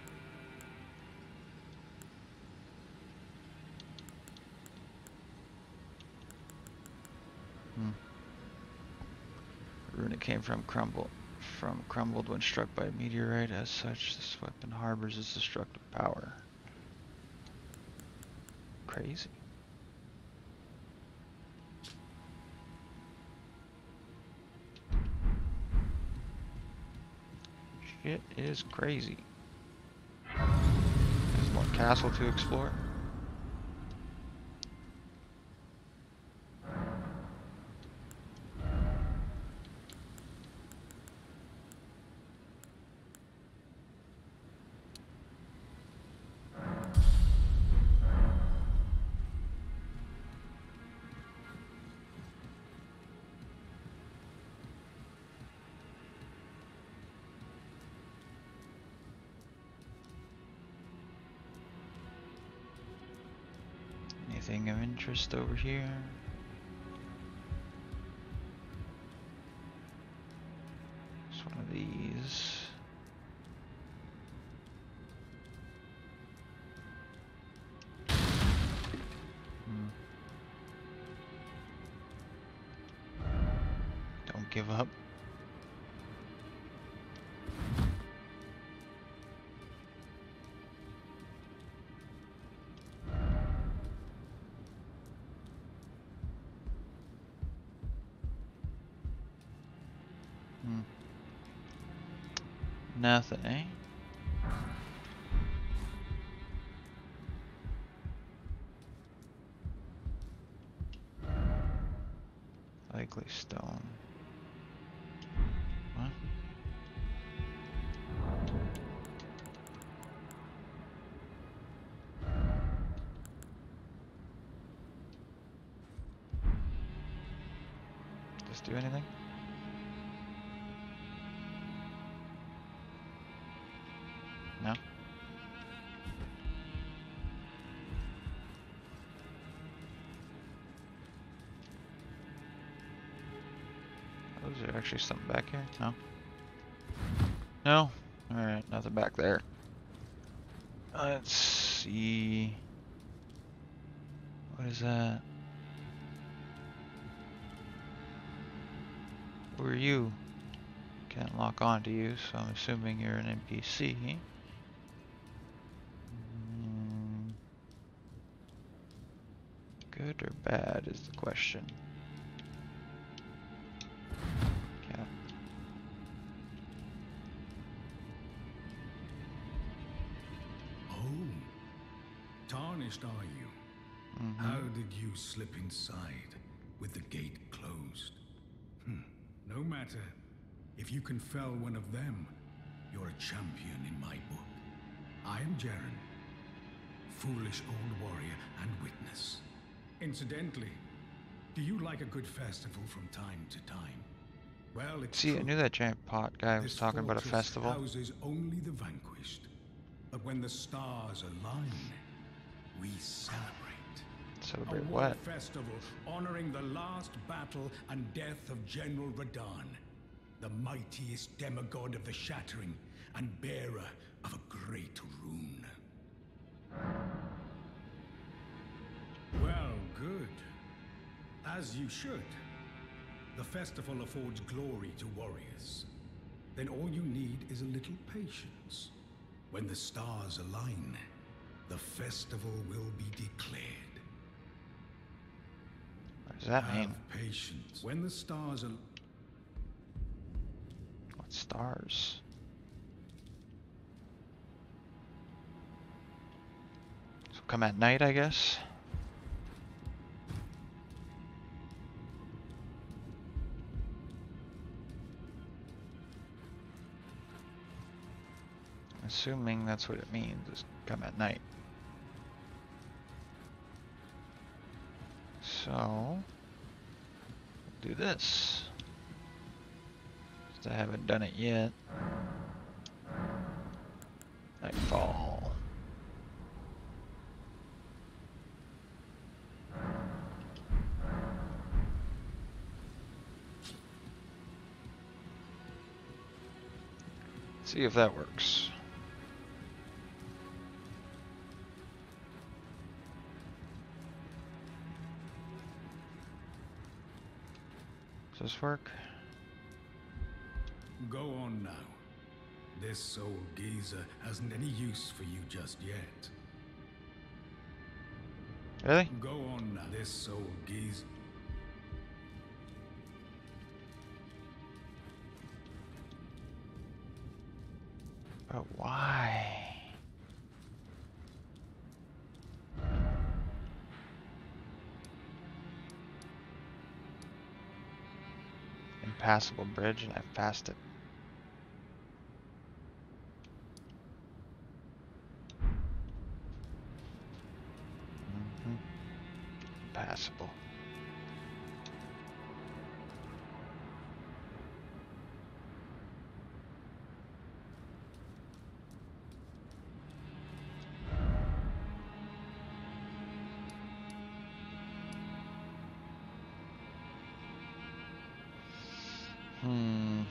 Hmm. The ruin it came from crumbled, from crumbled when struck by a meteorite. As such, this weapon harbors its destructive power. Crazy. Shit is crazy. There's more castle to explore. Anything of interest over here? It's one of these. Hmm. Don't give up. Hmm. Nothing, eh? Likely stone. What? Does this do anything? No? Oh, is there actually something back here? No? No? Alright, nothing back there. Let's see. What is that? Who are you? Can't lock onto you, so I'm assuming you're an N P C. Mm, good or bad is the question. Can't. Oh, tarnished are you? Mm-hmm. How did you slip inside with the gate closed? Hmm. No matter. If you can fell one of them, you're a champion in my book. I am Jaren, foolish old warrior and witness. Incidentally, do you like a good festival from time to time? Well, it's See, true. I knew that giant pot guy was This talking about a fortress festival. houses only the vanquished. But when the stars align, we celebrate. Celebrate A what? war festival honoring the last battle and death of General Radahn, the mightiest demigod of the Shattering and bearer of a great rune. Well, good. As you should. The festival affords glory to warriors. Then all you need is a little patience. When the stars align, the festival will be declared. What does that mean? Have patience. When the stars are... What stars? So come at night, I guess. assuming that's what it means, is come at night. So, do this. Since I haven't done it yet. Nightfall. See if that works. Does this work? Go on now. This old geezer hasn't any use for you just yet. Really? Go on now. This old geezer. But why? Impassable bridge and I passed it. Mm-hmm. Passable. Hmm.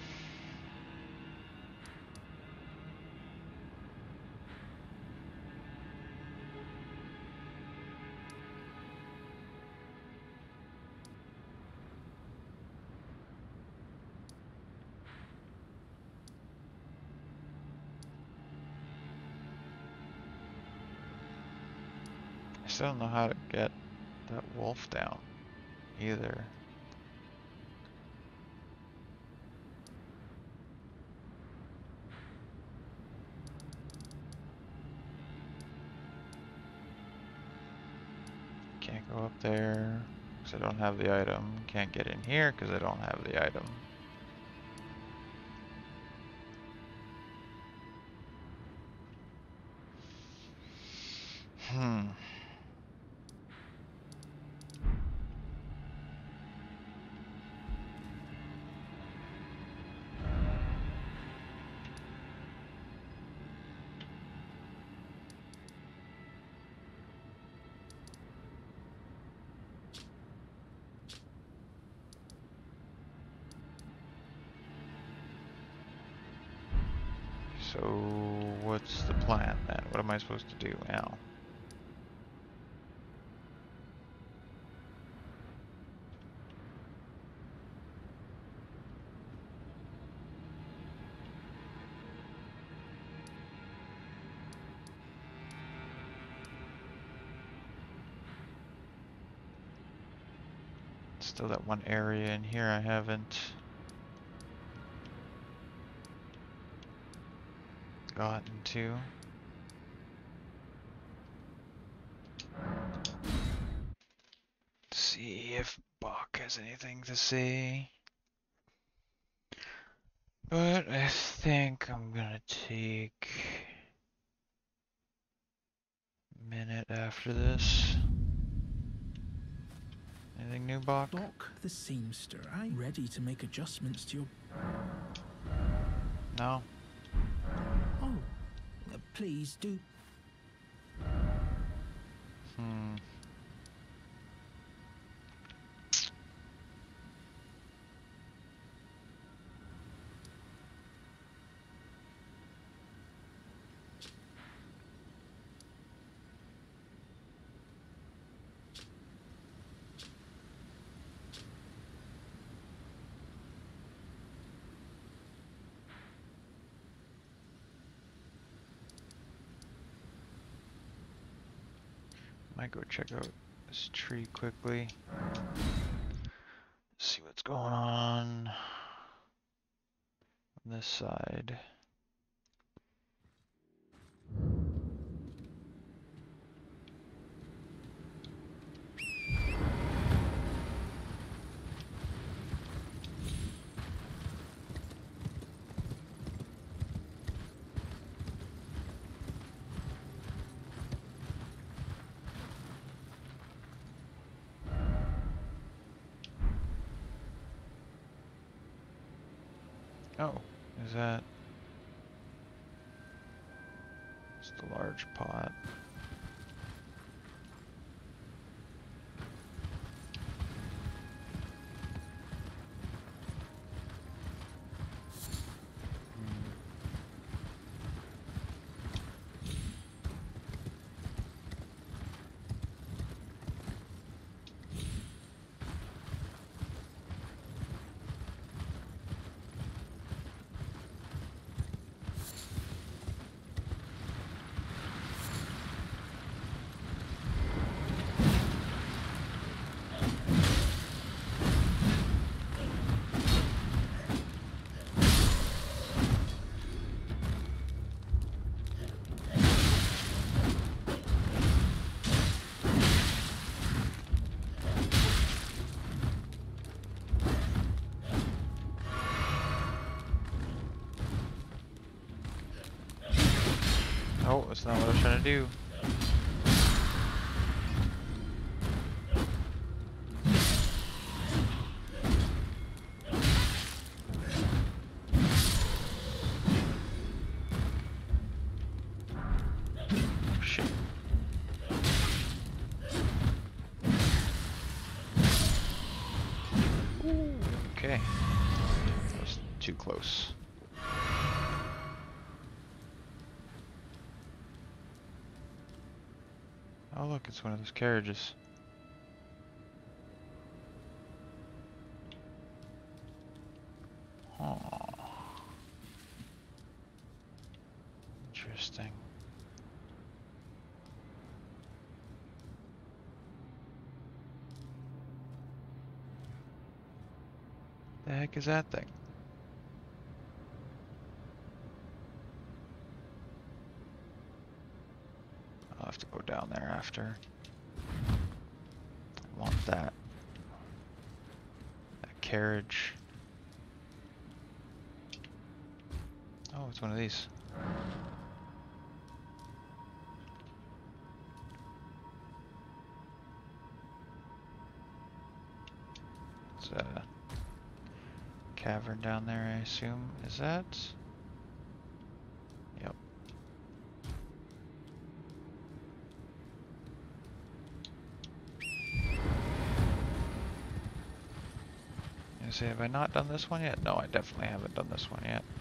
I still don't know how to get that wolf down either. Can't go up there because I don't have the item. Can't get in here because I don't have the item. Hmm. So what's the plan then? What am I supposed to do now? Still that one area in here I haven't gotten to. See if Bach has anything to say. But I think I'm gonna take a minute after this. Anything new, Bach? Bach the seamster, I'm ready to make adjustments to your... No? Oh, uh, please do. Hmm. Might go check out this tree quickly. See what's going on on this side. Oh, is that just a large pot? Oh, that's not what I was trying to do. Shit. Ooh, okay. That was too close. Oh look, it's one of those carriages. Oh. Interesting. The heck is that thing? I'll have to go down there after. I want that. That carriage. Oh, it's one of these. It's a cavern down there, I assume. Is that? Yep. I say, have I not done this one yet? No, I definitely haven't done this one yet.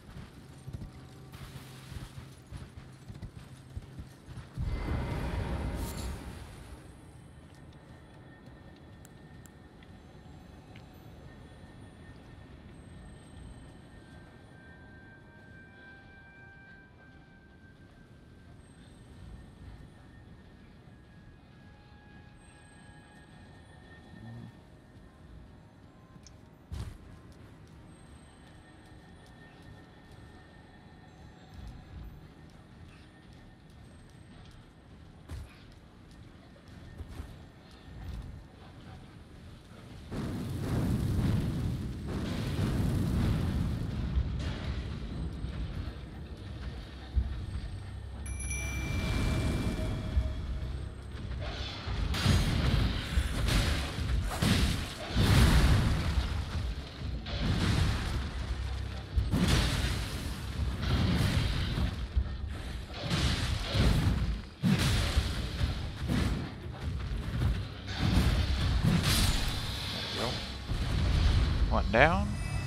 One down.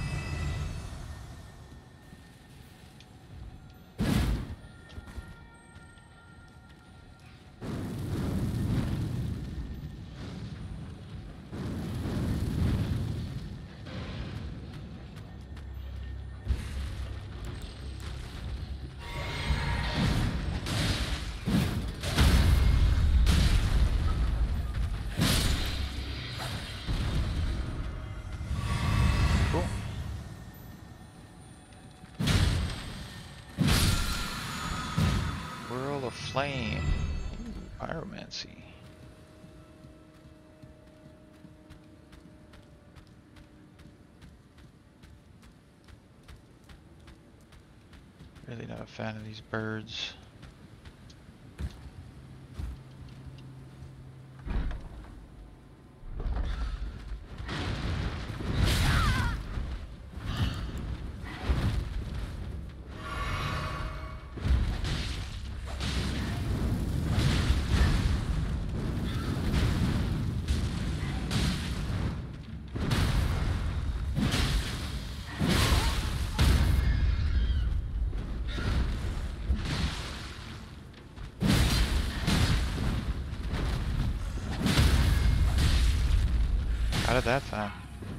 Cool. Whirl of Flame. Ooh, pyromancy. Really not a fan of these birds. How did that time?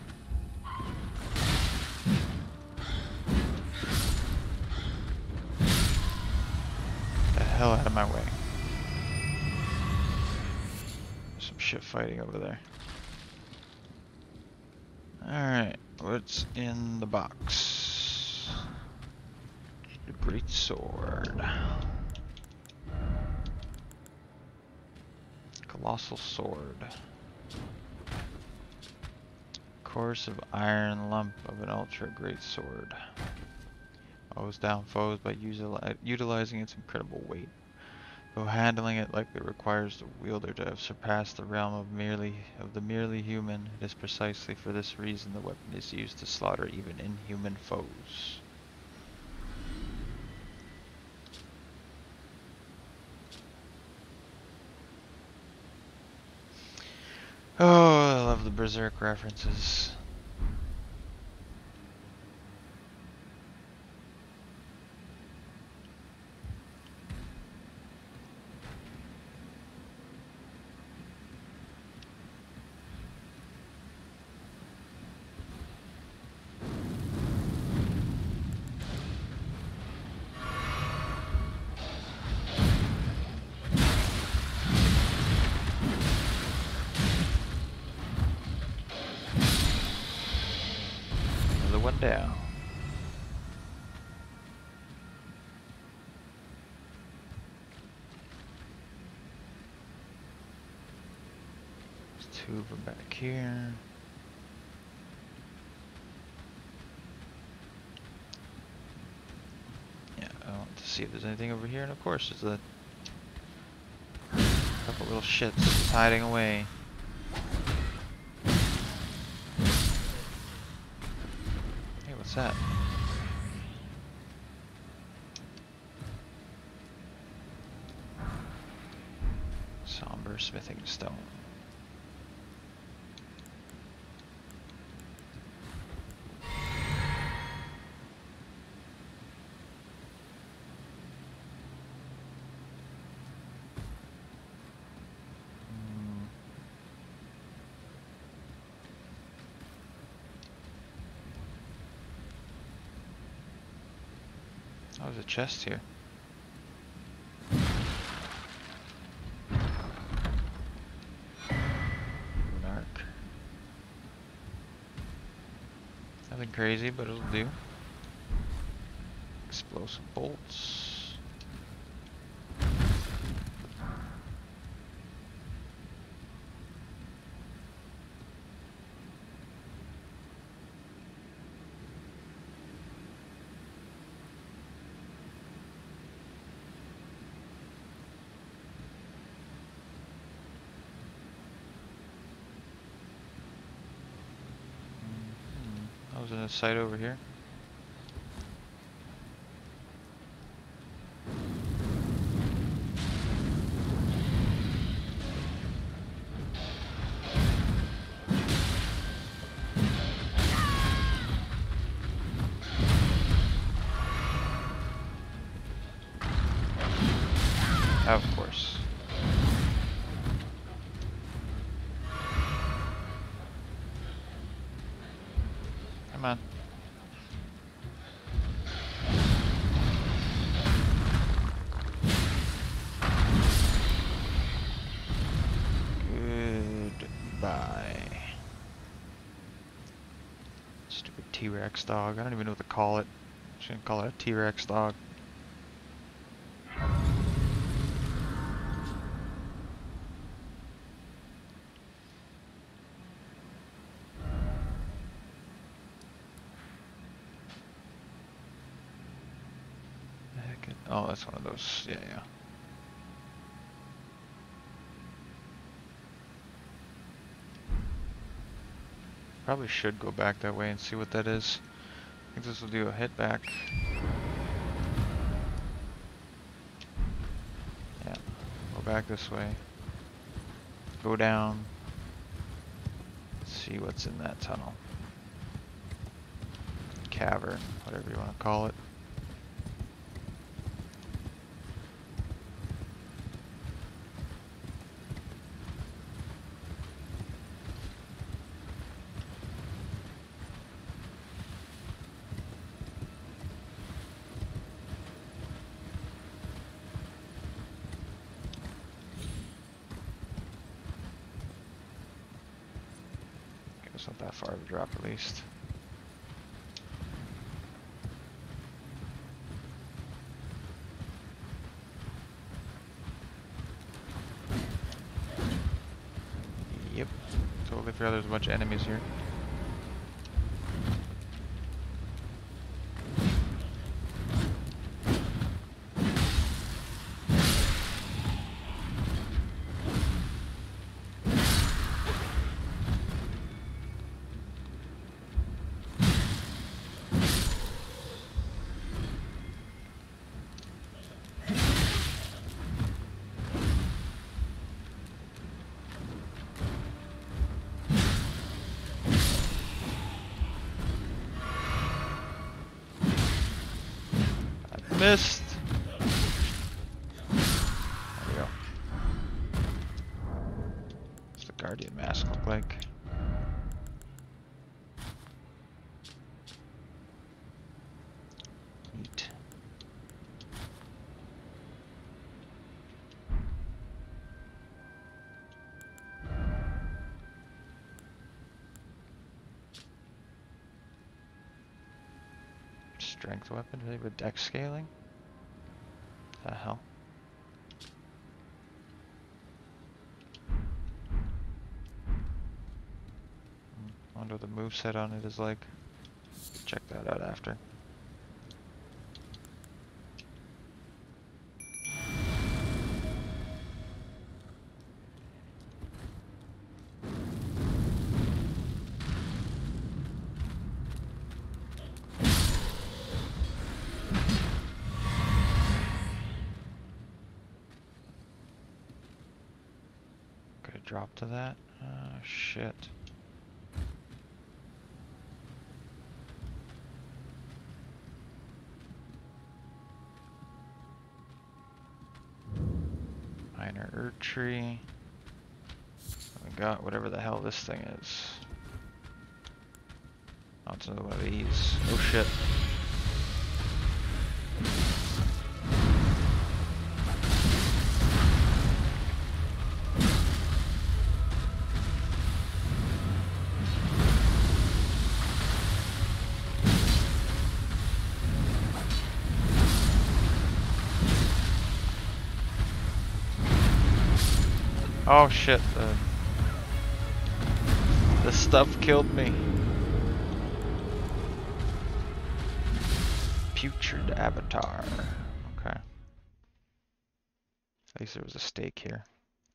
The hell out of my way. There's some shit fighting over there. Alright, what's in the box? The great sword. Colossal sword. Course of iron lump of an ultra great sword. Mows down foes by util utilizing its incredible weight. Though handling it likely requires the wielder to have surpassed the realm of merely of the merely human, it is precisely for this reason the weapon is used to slaughter even inhuman foes. Oh, I love the Berserk references. One down. There's two of them back here. Yeah, I want to see if there's anything over here, and of course there's a couple little shits hiding away. What's that? Somber smithing stone. Oh, there's a chest here. An arc. Nothing crazy, but it'll do. Explosive bolts. Was in a site over here. Of course. Come on. Goodbye. Stupid T-Rex dog. I don't even know what to call it. I'm just gonna call it a T-Rex dog. Oh, that's one of those. Yeah, yeah. Probably should go back that way and see what that is. I think this will do a hit back. Yeah. Go back this way. Go down. See what's in that tunnel. Cavern, whatever you want to call it. It's not that far of a drop at least. Yep. Totally forgot there's a bunch of enemies here. Missed. There we go. What's the Guardian mask look like? Neat. Strength weapon? Do they have a dex scaling? The hell? I wonder what the moveset on it is like. Check that out after. Could it drop to that? Oh shit. Minor Erd Tree. We got whatever the hell this thing is. Oh, it's another one of these. Oh shit. Oh shit, the, the stuff killed me. Putrid Avatar. Okay. At least there was a stake here.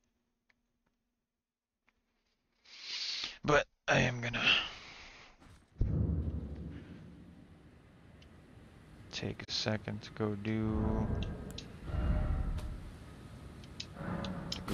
But I am gonna take a second to go do